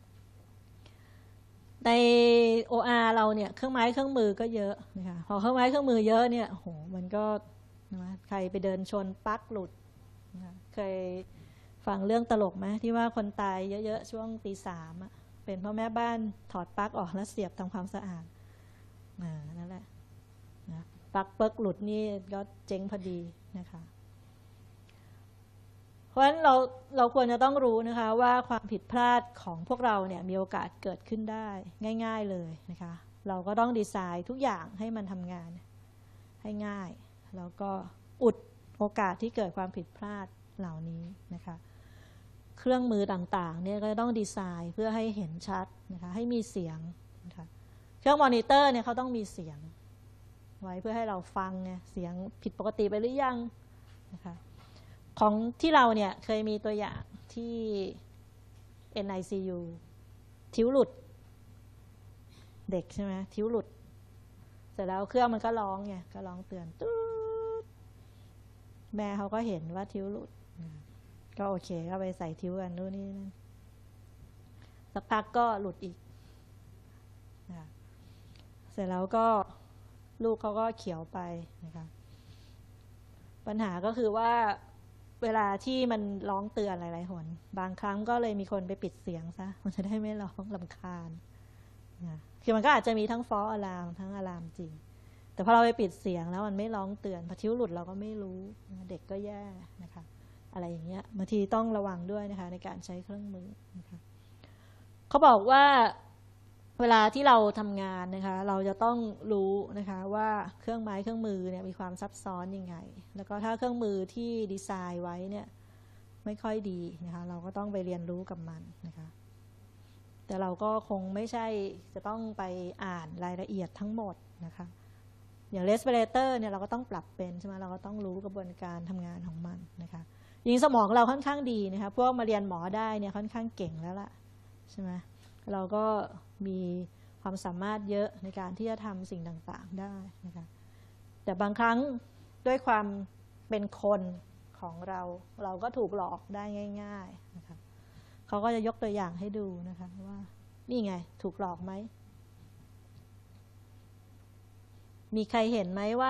ใน OR เราเนี่ยเครื่องไม้เครื่องมือก็เยอะนะคะพอเครื่องไม้เครื่องมือเยอะเนี่ยโหมันก็ใครไปเดินชนปลั๊กหลุดเคยฟังเรื่องตลกไหมที่ว่าคนตายเยอะๆช่วงตี 3เป็นเพราะแม่บ้านถอดปลั๊กออกแล้วเสียบทำความสะอาดนั่นแหละนะปลั๊กเปิกหลุดนี่ก็เจ๊งพอดีนะคะเพราะฉะนั้นเราควรจะต้องรู้นะคะว่าความผิดพลาดของพวกเราเนี่ยมีโอกาสเกิดขึ้นได้ง่ายๆเลยนะคะเราก็ต้องดีไซน์ทุกอย่างให้มันทำงานให้ง่ายแล้วก็อุดโอกาสที่เกิดความผิดพลาดเหล่านี้นะคะเครื่องมือต่างๆเนี่ยก็ต้องดีไซน์เพื่อให้เห็นชัดนะคะให้มีเสียงนะคะเครื่องมอนิเตอร์เนี่ยเขาต้องมีเสียงไว้เพื่อให้เราฟังเนี่ยเสียงผิดปกติไปหรือยังนะคะของที่เราเนี่ยเคยมีตัวอย่างที่ NICU ทิ้วหลุดเด็กใช่ไหมทิ้วหลุดเสร็จแล้วเครื่องมันก็ร้องไงก็ร้องเตือนตุ๊ดแม่เขาก็เห็นว่าทิ้วหลุดก็โอเคก็ไปใส่ทิ้วกันนู่นนี่นั่นสักพักก็หลุดอีกเสร็จแล้วก็ลูกเขาก็เขียวไปนะคะปัญหาก็คือว่าเวลาที่มันร้องเตือนหลายๆหนบางครั้งก็เลยมีคนไปปิดเสียงซะมันจะได้ไม่ร้องรำคาญคือมันก็อาจจะมีทั้งฟอลอะลามทั้งอะลามจริงแต่พอเราไปปิดเสียงแล้วมันไม่ร้องเตือนพอทิ้วหลุดเราก็ไม่รู้เด็กก็แย่นะคะอะไรอย่างเงี้ยบางทีต้องระวังด้วยนะคะในการใช้เครื่องมือนะคะเขาบอกว่าเวลาที่เราทำงานนะคะเราจะต้องรู้นะคะว่าเครื่องไม้เครื่องมือเนี่ยมีความซับซ้อนยังไงแล้วก็ถ้าเครื่องมือที่ดีไซน์ไว้เนี่ยไม่ค่อยดีนะคะเราก็ต้องไปเรียนรู้กับมันนะคะแต่เราก็คงไม่ใช่จะต้องไปอ่านรายละเอียดทั้งหมดนะคะอย่าง respirator เนี่ยเราก็ต้องปรับเป็นใช่ไหมเราก็ต้องรู้กระบวนการทำงานของมันนะคะยิงสมองเราค่อนข้างดีนะคะพวกมาเรียนหมอได้เนี่ยค่อนข้างเก่งแล้วล่ะใช่ไหมเราก็มีความสามารถเยอะในการที่จะทำสิ่งต่างๆได้นะคะแต่บางครั้งด้วยความเป็นคนของเราก็ถูกหลอกได้ง่ายๆนะคะเขาก็จะยกตัวอย่างให้ดูนะคะว่านี่ไงถูกหลอกไหมมีใครเห็นไหมว่า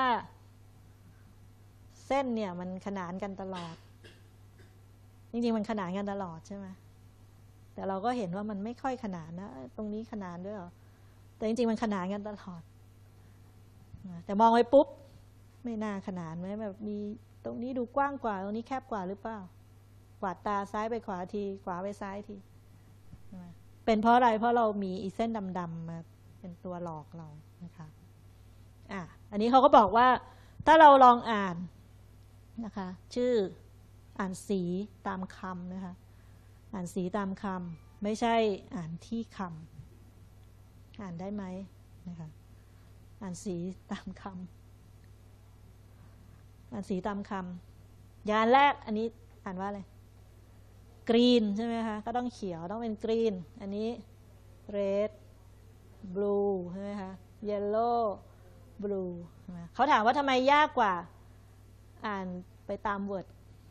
เส้นเนี่ยมันขนานกันตลอดจริงๆมันขนานกันตลอดใช่ไหมแต่เราก็เห็นว่ามันไม่ค่อยขนานนะตรงนี้ขนานด้วยเหรอแต่จริงๆมันขนานกันตลอดแต่มองไปปุ๊บไม่น่าขนานไหมแบบมีตรงนี้ดูกว้างกว่าตรงนี้แคบกว่าหรือเปล่ากวาดตาซ้ายไปขวาทีขวาไปซ้ายทีเป็นเพราะอะไรเพราะเรามีอีเส้นดำๆมาเป็นตัวหลอกเรานะคะอันนี้เขาก็บอกว่าถ้าเราลองอ่านนะคะชื่ออ่านสีตามคำนะคะอ่านสีตามคำไม่ใช่อ่านที่คำอ่านได้ไหมนะคะอ่านสีตามคำอ่านสีตามคำอย่างแรกอันนี้อ่านว่าอะไรกรีนใช่ไหมคะก็ต้องเขียวต้องเป็นกรีนอันนี้เรดบลูใช่ไหมคะเยลโล่บลูเขาถามว่าทำไมยากกว่าอ่านไปตามเวิร์ด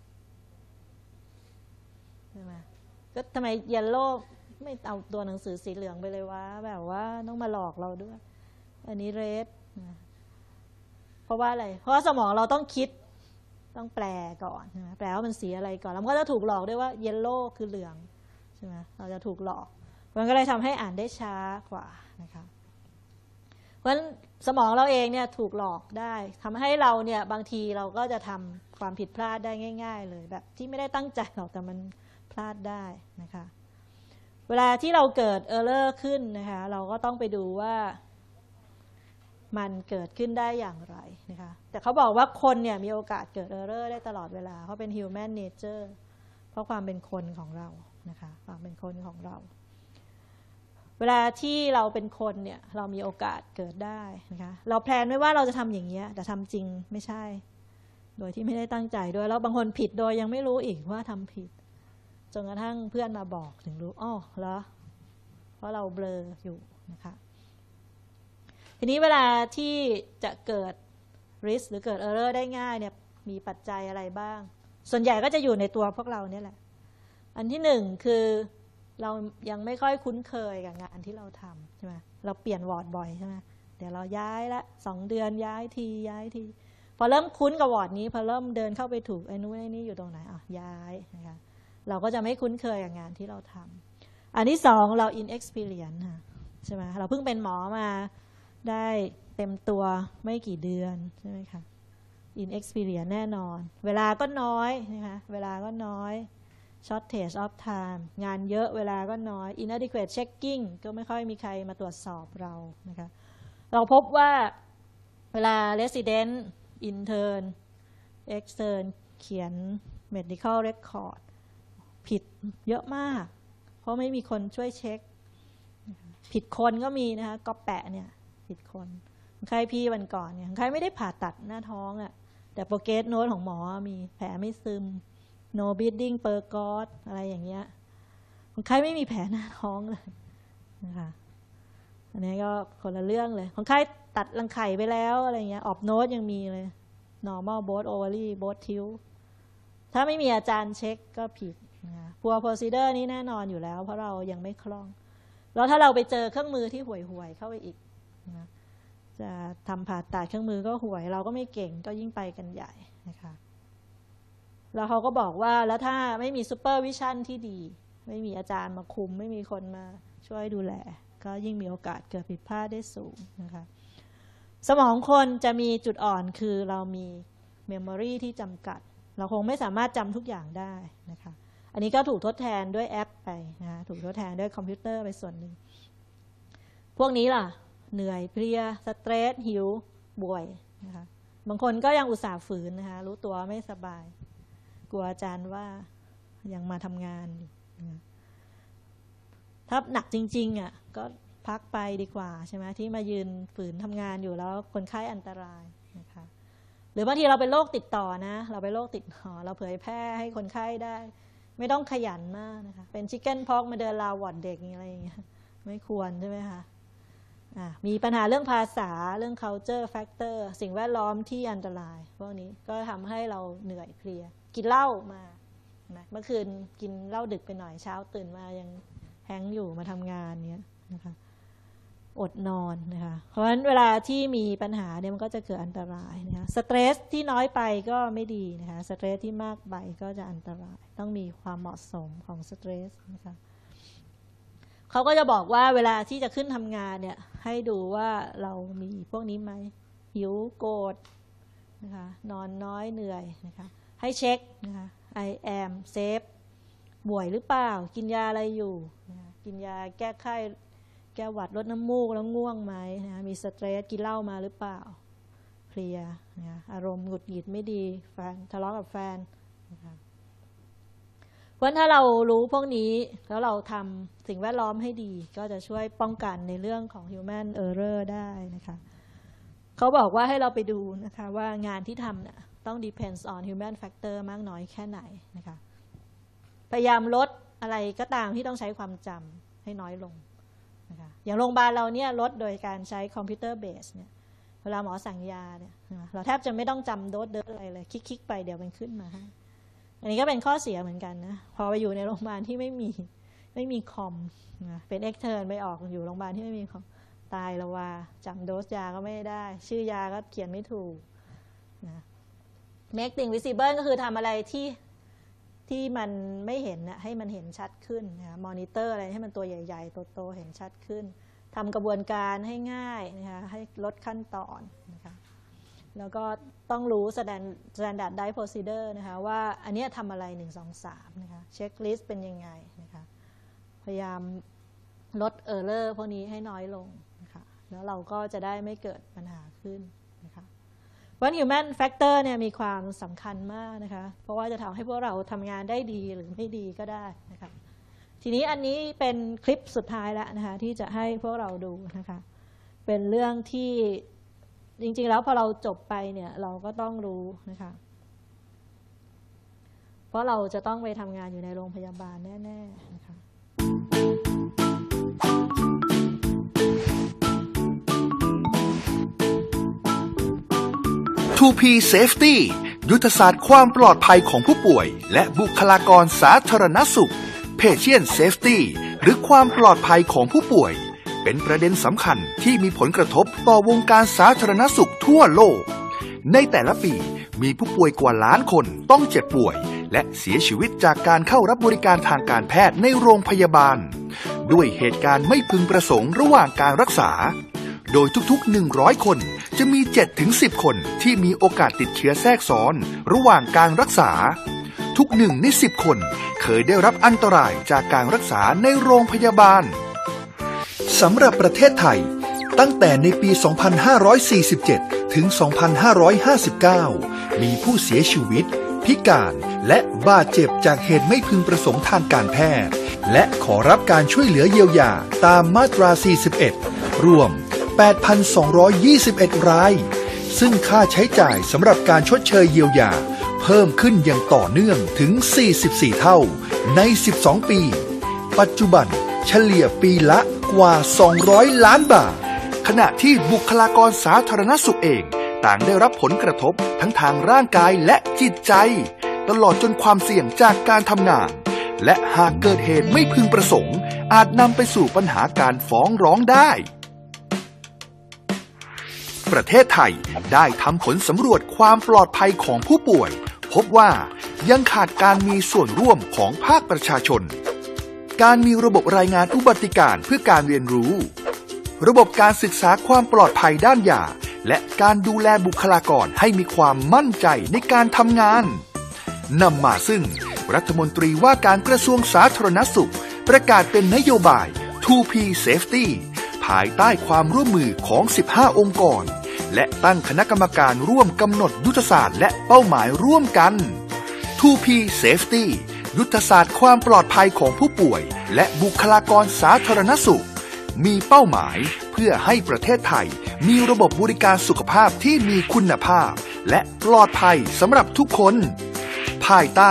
ใช่ไหมก็ทำไมเยลโล่ไม่เอาตัวหนังสือสีเหลืองไปเลยวะแบบว่าต้องมาหลอกเราด้วยอันนี้เรดเพราะว่าอะไรเพราะว่าสมองเราต้องคิดต้องแปลก่อนใช่ไหมแปลว่ามันสีอะไรก่อนแล้วมันก็จะถูกหลอกด้วยว่าเยลโล่คือเหลืองใช่ไหมเราจะถูกหลอกมันก็เลยทำให้อ่านได้ช้ากว่านะคะเพราะฉะนั้นสมองเราเองเนี่ยถูกหลอกได้ทำให้เราเนี่ยบางทีเราก็จะทำความผิดพลาดได้ง่ายๆเลยแบบที่ไม่ได้ตั้งใจหรอกแต่มันพลาดได้นะคะเวลาที่เราเกิดเออร์เลอร์ขึ้นนะคะเราก็ต้องไปดูว่ามันเกิดขึ้นได้อย่างไรนะคะแต่เขาบอกว่าคนเนี่ยมีโอกาสเกิดเออร์เลอร์ได้ตลอดเวลาเพราะเป็น human nature เพราะความเป็นคนของเรานะคะความเป็นคนของเราเวลาที่เราเป็นคนเนี่ยเรามีโอกาสเกิดได้นะคะเราแพลนไว้ว่าเราจะทำอย่างนี้แต่ทำจริงไม่ใช่โดยที่ไม่ได้ตั้งใจด้วยแล้วบางคนผิดโดยยังไม่รู้อีกว่าทำผิดจนกระทั่งเพื่อนมาบอกถึงรู้อ๋อเหรอเพราะเราเบลออยู่นะคะทีนี้เวลาที่จะเกิด risk หรือเกิด error ได้ง่ายเนี่ยมีปัจจัยอะไรบ้างส่วนใหญ่ก็จะอยู่ในตัวพวกเราเนี่ยแหละอันที่หนึ่งคือเรายังไม่ค่อยคุ้นเคยกับงานที่เราทำใช่ไหมเราเปลี่ยนวอร์ดบ่อยใช่ไหมเดี๋ยวเราย้ายละ2 เดือนย้ายทีพอเริ่มคุ้นกับวอร์ดนี้พอเริ่มเดินเข้าไปถูกไอ้นู้นไอ้นี่อยู่ตรงไหนย้ายนะคะเราก็จะไม่คุ้นเคยกับงานที่เราทำอันที่สองเรา inexperience ใช่ไหมเราเพิ่งเป็นหมอมาได้เต็มตัวไม่กี่เดือนใช่ไหมคะ inexperience แน่นอนเวลาก็น้อยนะคะเวลาก็น้อยshortage of time งานเยอะเวลาก็น้อย inadequate checking ก็ไม่ค่อยมีใครมาตรวจสอบเรานะคะเราพบว่าเวลา resident intern extern เขียน medical record ผิดเยอะมากเพราะไม่มีคนช่วยเช็คผิดคนก็มีนะคะก็แปะเนี่ยผิดคนใครพี่วันก่อนเนี่ยใครไม่ได้ผ่าตัดหน้าท้องอ่ะแต่โปรเกรสโน้ตของหมอมีแผลไม่ซึมno bleeding per gauge อะไรอย่างเงี้ยคนไข้ไม่มีแผลหน้าท้องเลยนะคะอันนี้ก็คนละเรื่องเลยคนไข้ตัดรังไข่ไปแล้วอะไรเงี้ยออบโนตยังมีเลย normal both ovary both tilt ถ้าไม่มีอาจารย์เช็คก็ผิดนะพัว procedure นี้แน่นอนอยู่แล้วเพราะเรายังไม่คล่องแล้วถ้าเราไปเจอเครื่องมือที่ห่วยๆเข้าไปอีกนะจะทำผ่าตัดเครื่องมือก็ห่วยเราก็ไม่เก่งก็ยิ่งไปกันใหญ่นะคะแล้วเขาก็บอกว่าแล้วถ้าไม่มีซูเปอร์วิชั่นที่ดีไม่มีอาจารย์มาคุมไม่มีคนมาช่วยดูแลก็ยิ่งมีโอกาสเกิดผิดพลาดได้สูงนะคะสมองคนจะมีจุดอ่อนคือเรามีเมมโมรีที่จำกัดเราคงไม่สามารถจำทุกอย่างได้นะคะอันนี้ก็ถูกทดแทนด้วยแอปไปนะถูกทดแทนด้วยคอมพิวเตอร์ไปส่วนหนึ่งพวกนี้ล่ะเหนื่อยเพลียสเตรสหิวป่วยนะคะบางคนก็ยังอุตส่าห์ฝืนนะคะรู้ตัวไม่สบายกลัวอาจารย์ว่ายังมาทำงานอยู่นะถ้าหนักจริงๆอ่ะก็พักไปดีกว่าใช่ไหมที่มายืนฝืนทำงานอยู่แล้วคนไข้อันตรายนะคะหรือบางทีเราเป็นโรคติดต่อนะเราเป็นโรคติดต่อเราเผยแพร่ให้คนไข้ได้ไม่ต้องขยันมากนะคะเป็นชิคเก้นพ็อกมาเดินลาวอดเด็กอะไรอย่างเงี้ยไม่ควรใช่ไหมคะมีปัญหาเรื่องภาษาเรื่อง culture factor สิ่งแวดล้อมที่อันตรายพวกนี้ก็ทำให้เราเหนื่อยเพลียกินเหล้ามาเมื่อคืนกินเหล้าดึกไปหน่อยเช้าตื่นมายังแฮงอยู่มาทำงานเนี้ยนะคะอดนอนนะคะเพราะฉะนั้นเวลาที่มีปัญหาเนี่ยมันก็จะเกิดอันตรายนะคะสเตรสที่น้อยไปก็ไม่ดีนะคะสเตรสที่มากไปก็จะอันตรายต้องมีความเหมาะสมของสเตรสนะคะเขาก็จะบอกว่าเวลาที่จะขึ้นทำงานเนี่ยให้ดูว่าเรามีพวกนี้ไหมหิวโกรธนะคะนอนน้อยเหนื่อยนะคะให้เช็คนะคะ I am safe ป่วยหรือเปล่ากินยาอะไรอยู่นะคะกินยาแก้ไข้แก้หวัดลดน้ำมูกแล้วง่วงไหมนะมีสเตรสกินเหล้ามาหรือเปล่าเพลียนะอารมณ์หงุดหงิดไม่ดีแฟนทะเลาะกับแฟนนะคะเพราะถ้าเรารู้พวกนี้แล้วเราทำสิ่งแวดล้อมให้ดีก็จะช่วยป้องกันในเรื่องของ human error ได้นะคะเขาบอกว่าให้เราไปดูนะคะว่างานที่ทำเนี่ยต้อง depends on human factor มากน้อยแค่ไหนนะคะพยายามลดอะไรก็ตามที่ต้องใช้ความจำให้น้อยลงนะคะอย่างโรงพยาบาลเราเนี่ยลดโดยการใช้คอมพิวเตอร์เบสเนี่ยเวลาหมอสั่งยาเนี่ยเราแทบจะไม่ต้องจำโดสอะไรเลยคลิกๆไปเดี๋ยวมันขึ้นมาให้อันนี้ก็เป็นข้อเสียเหมือนกันนะพอไปอยู่ในโรงพยาบาลที่ไม่มีคอมนะเป็นเอ็กเทิร์นไปออกอยู่โรงพยาบาลที่ไม่มีคอมตายแล้วว่าจำโดสยาก็ไม่ได้ชื่อยาก็เขียนไม่ถูกนะ make things visible ก็คือทำอะไรที่มันไม่เห็นนะให้มันเห็นชัดขึ้นนะมอนิเตอร์อะไรให้มันตัวใหญ่ๆโตๆเห็นชัดขึ้นทำกระบวนการให้ง่ายนะคะให้ลดขั้นตอนนะคะแล้วก็ต้องรู้ standard procedure นะคะว่าอันนี้ทำอะไร1 2 3นะคะเช็คลิสต์เป็นยังไงนะคะพยายามลด error พวกนี้ให้น้อยลงนะคะแล้วเราก็จะได้ไม่เกิดปัญหาขึ้นนะคะเพราะ human factor เนี่ยมีความสำคัญมากนะคะเพราะว่าจะทำให้พวกเราทำงานได้ดีหรือไม่ดีก็ได้นะคะทีนี้อันนี้เป็นคลิปสุดท้ายแล้วนะคะที่จะให้พวกเราดูนะคะเป็นเรื่องที่จริงๆแล้วพอเราจบไปเนี่ยเราก็ต้องรู้นะคะเพราะเราจะต้องไปทำงานอยู่ในโรงพยาบาลแน่ๆนะคะ 2P Safety ยุทธศาสตร์ความปลอดภัยของผู้ป่วยและบุคลากรสาธารณสุข Patient Safety หรือความปลอดภัยของผู้ป่วยเป็นประเด็นสำคัญที่มีผลกระทบต่อวงการสาธารณสุขทั่วโลกในแต่ละปีมีผู้ป่วยกว่าล้านคนต้องเจ็บป่วยและเสียชีวิตจากการเข้ารับบริการทางการแพทย์ในโรงพยาบาลด้วยเหตุการณ์ไม่พึงประสงค์ระหว่างการรักษาโดยทุกๆ100คนจะมี 7-10 คนที่มีโอกาสติดเชื้อแทรกซ้อนระหว่างการรักษาทุก1 ใน 10 คนเคยได้รับอันตรายจากการรักษาในโรงพยาบาลสำหรับประเทศไทยตั้งแต่ในปี 2547 ถึง 2559 มีผู้เสียชีวิตพิการและบาดเจ็บจากเหตุไม่พึงประสงค์ทางการแพทย์และขอรับการช่วยเหลือเยียวยาตามมาตรา 41 รวม 8,221 รายซึ่งค่าใช้จ่ายสำหรับการชดเชยเยียวยาเพิ่มขึ้นอย่างต่อเนื่องถึง 44 เท่าใน 12 ปี ปัจจุบันเฉลี่ยปีละกว่า 200 ล้านบาทขณะที่บุคลากรสาธารณสุขเองต่างได้รับผลกระทบทั้งทางร่างกายและจิตใจตลอดจนความเสี่ยงจากการทำงานและหากเกิดเหตุไม่พึงประสงค์อาจนำไปสู่ปัญหาการฟ้องร้องได้ประเทศไทยได้ทำผลสำรวจความปลอดภัยของผู้ป่วยพบว่ายังขาดการมีส่วนร่วมของภาคประชาชนการมีระบบรายงานอุบัติการเพื่อการเรียนรู้ระบบการศึกษาความปลอดภัยด้านยาและการดูแลบุคลากรให้มีความมั่นใจในการทำงานนำมาซึ่งรัฐมนตรีว่าการกระทรวงสาธารณสุขประกาศเป็นนโยบาย 2P Safety ภายใต้ความร่วมมือของ 15 องค์กรและตั้งคณะกรรมการร่วมกำหนดยุทธศาสตร์และเป้าหมายร่วมกัน 2P Safety ยุทธศาสตร์ความปลอดภัยของผู้ป่วยและบุคลากรสาธารณสุขมีเป้าหมายเพื่อให้ประเทศไทยมีระบบบริการสุขภาพที่มีคุณภาพและปลอดภัยสำหรับทุกคนภายใต้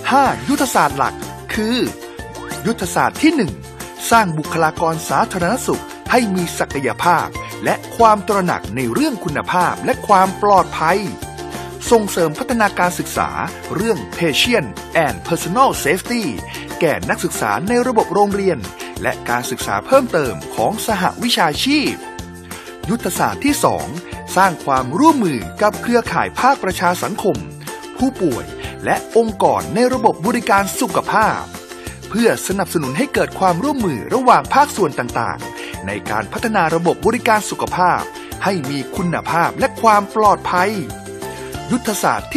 5 ยุทธศาสตร์หลักคือยุทธศาสตร์ที่ 1 สร้างบุคลากรสาธารณสุขให้มีศักยภาพและความตระหนักในเรื่องคุณภาพและความปลอดภัยส่งเสริมพัฒนาการศึกษาเรื่อง Patient and Personal Safety แก่นักศึกษาในระบบโรงเรียนและการศึกษาเพิ่มเติมของสหวิชาชีพยุทธศาสตร์ที่ 2 สร้างความร่วมมือกับเครือข่ายภาคประชาสังคมผู้ป่วยและองค์กรในระบบบริการสุขภาพเพื่อสนับสนุนให้เกิดความร่วมมือระหว่างภาคส่วนต่างๆในการพัฒนาระบบบริการสุขภาพให้มีคุณภาพและความปลอดภัยยุทธศาสตร์ที่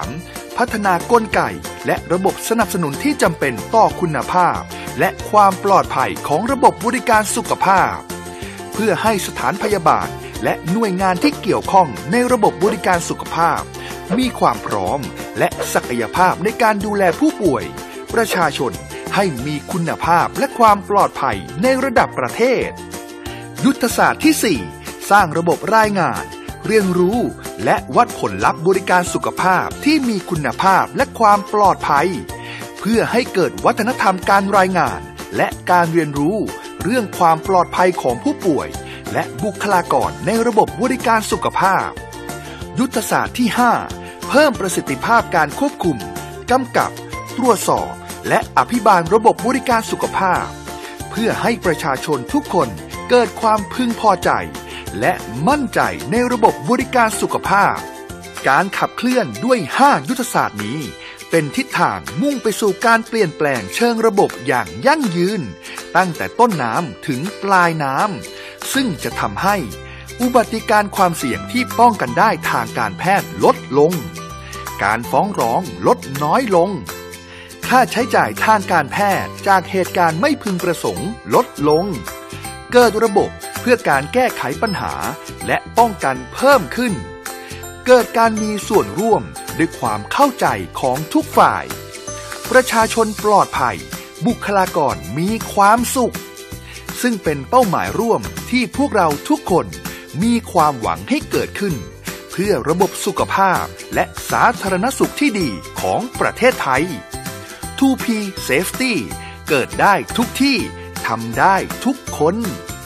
3 พัฒนากลไกและระบบสนับสนุนที่จำเป็นต่อคุณภาพและความปลอดภัยของระบบบริการสุขภาพเพื่อให้สถานพยาบาลและหน่วยงานที่เกี่ยวข้องในระบบบริการสุขภาพมีความพร้อมและศักยภาพในการดูแลผู้ป่วยประชาชนให้มีคุณภาพและความปลอดภัยในระดับประเทศยุทธศาสตร์ที่ 4 สร้างระบบรายงานเรียนรู้และวัดผลลัพธ์บริการสุขภาพที่มีคุณภาพและความปลอดภัยเพื่อให้เกิดวัฒนธรรมการรายงานและการเรียนรู้เรื่องความปลอดภัยของผู้ป่วยและบุคลากรในระบบบริการสุขภาพยุทธศาสตร์ที่ 5 เพิ่มประสิทธิภาพการควบคุมกำกับตรวจสอบและอภิบาลระบบบริการสุขภาพเพื่อให้ประชาชนทุกคนเกิดความพึงพอใจและมั่นใจในระบบบริการสุขภาพการขับเคลื่อนด้วย 5 ยุทธศาสตร์นี้เป็นทิศทางมุ่งไปสู่การเปลี่ยนแปลงเชิงระบบอย่างยั่งยืนตั้งแต่ต้นน้ำถึงปลายน้ำซึ่งจะทำให้อุบัติการความเสี่ยงที่ป้องกันได้ทางการแพทย์ลดลงการฟ้องร้องลดน้อยลงค่าใช้จ่ายทางการแพทย์จากเหตุการณ์ไม่พึงประสงค์ลดลงเกิดระบบเพื่อการแก้ไขปัญหาและป้องกันเพิ่มขึ้นเกิดการมีส่วนร่วมด้วยความเข้าใจของทุกฝ่ายประชาชนปลอดภัยบุคลากรมีความสุขซึ่งเป็นเป้าหมายร่วมที่พวกเราทุกคนมีความหวังให้เกิดขึ้นเพื่อระบบสุขภาพและสาธารณสุขที่ดีของประเทศไทย 2P Safety เกิดได้ทุกที่ทำได้ทุกคน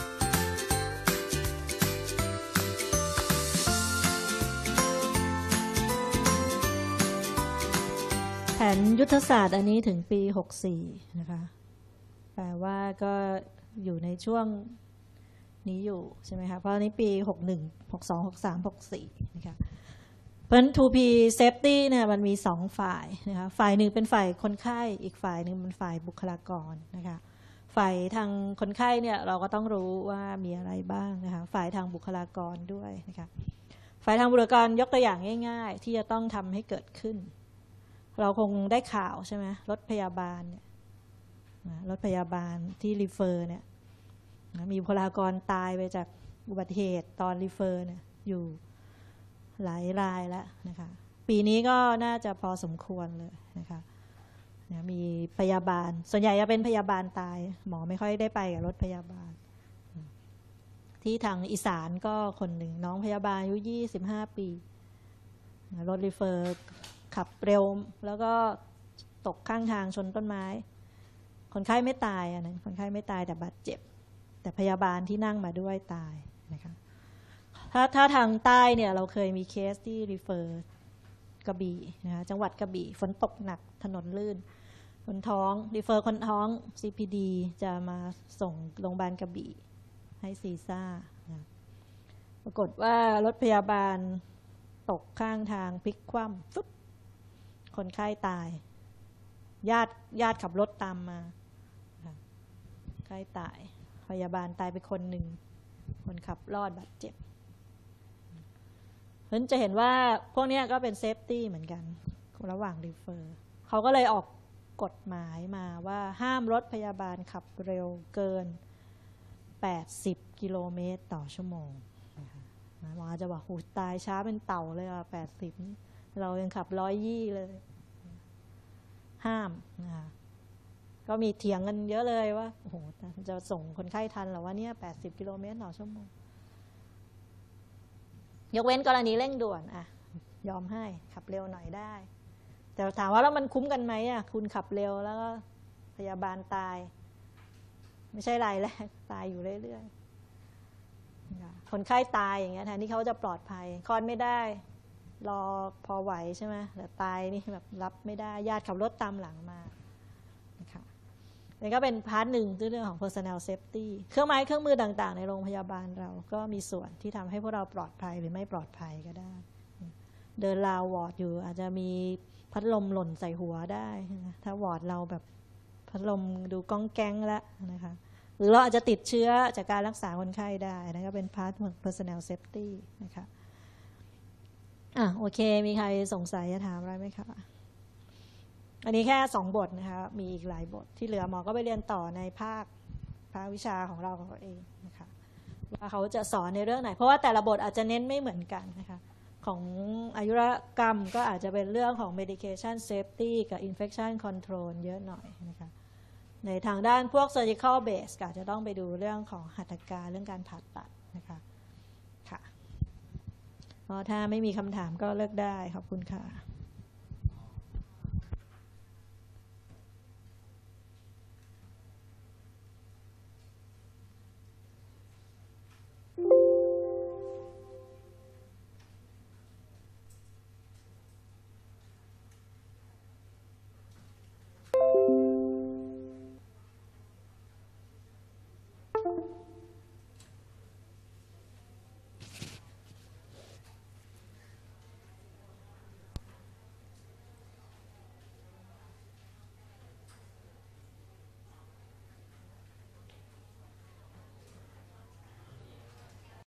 แผนยุทธศาสตร์อันนี้ถึงปี 64 นะคะแปลว่าก็อยู่ในช่วงนี้อยู่ใช่ไหมคะเพราะนี้ปี 61 62 63 64 นะคะเพราะฉะนั้น 2P Safety เนี่ยมันมี2ฝ่ายนะคะฝ่ายหนึ่งเป็นฝ่ายคนไข้อีกฝ่ายหนึ่งเป็นฝ่ายบุคลากรนะคะฝ่ายทางคนไข้เนี่ยเราก็ต้องรู้ว่ามีอะไรบ้างนะคะฝ่ายทางบุคลากรด้วยนะคะฝ่ายทางบุคลากรยกตัวอย่างง่ายๆที่จะต้องทำให้เกิดขึ้นเราคงได้ข่าวใช่ไหมรถพยาบาลเนี่ยรถพยาบาลที่รีเฟอร์เนี่ยมีบุคลากรตายไปจากอุบัติเหตุตอนรีเฟอร์เนี่ยอยู่หลายรายแล้วนะคะปีนี้ก็น่าจะพอสมควรเลยนะคะมีพยาบาลส่วนใหญ่จะเป็นพยาบาลตายหมอไม่ค่อยได้ไปกับรถพยาบาลที่ทางอีสานก็คนหนึ่งน้องพยาบาลอายุ25 ปีรถรีเฟอร์ขับเร็วแล้วก็ตกข้างทางชนต้นไม้คนไข้ไม่ตายนะคนไข้ไม่ตายแต่บาดเจ็บแต่พยาบาลที่นั่งมาด้วยตายนะคะถ้าทางใต้เนี่ยเราเคยมีเคสที่รีเฟอร์กระบี่นะคะจังหวัดกระบี่ฝนตกหนักถนนลื่นคนท้องรีเฟอร์คนท้อง CPD จะมาส่งโรงพยาบาลกระบี่ให้ซีซ่านะปรากฏว่ารถพยาบาลตกข้างทางพลิกคว่ำฟึบคนไข้ตายญาติขับรถตามมาไข้ตายพยาบาลตายไปคนหนึ่งคนขับรอดบาดเจ็บเพราะฉะนั้นจะเห็นว่าพวกนี้ก็เป็นเซฟตี้เหมือนกันระหว่างรีเฟอร์เขาก็เลยออกกฎหมายมาว่าห้ามรถพยาบาลขับเร็วเกิน80 กิโลเมตรต่อชั่วโมงหมอจะบอกหูตายช้าเป็นเต่าเลยอ่ะ80เรายังขับ120เลยห้ามนะคะก็มีเถียงกันเยอะเลยว่าโอ้โหจะส่งคนไข้ทันหรอว่าเนี่ย80 กิโลเมตรต่อชั่วโมงยกเว้นกรณีเร่งด่วนอ่ะยอมให้ขับเร็วหน่อยได้แต่ถามว่าแล้วมันคุ้มกันไหมอ่ะคุณขับเร็วแล้วก็พยาบาลตายไม่ใช่รายแรกตายอยู่เรื่อยๆคนไข้ตายอย่างเงี้ยแทนที่เขาจะปลอดภัยคลอดไม่ได้รอพอไหวใช่ไหมแต่ตายนี่แบบรับไม่ได้ญาติขับรถตามหลังมานะคะนี่ก็เป็นพาร์ทหนึ่งเรื่องของ personal safety เครื่องไม้เครื่องมือต่างๆในโรงพยาบาลเราก็มีส่วนที่ทำให้พวกเราปลอดภัยหรือไม่ปลอดภัยก็ได้เดินราววอร์ดอยู่อาจจะมีพัดลมหล่นใส่หัวได้ถ้าวอร์ดเราแบบพัดลมดูก้องแก๊งแล้วนะคะหรือเราอาจจะติดเชื้อจากการรักษาคนไข้ได้นั่นก็เป็นพาร์ทของ personal safety นะคะโอเคมีใครสงสัยจะถามอะไรไหมคะอันนี้แค่2 บทนะคะมีอีกหลายบทที่เหลือหมอก็ไปเรียนต่อในภาควิชาของเราเองนะคะว่าเขาจะสอนในเรื่องไหนเพราะว่าแต่ละบทอาจจะเน้นไม่เหมือนกันนะคะของอายุรกรรมก็อาจจะเป็นเรื่องของ medication safety กับ infection control เยอะหน่อยนะคะในทางด้านพวก surgical base ก็อาจจะต้องไปดูเรื่องของหัตถการเรื่องการผ่าตัดนะคะค่ะถ้าไม่มีคำถามก็เลิกได้ขอบคุณค่ะ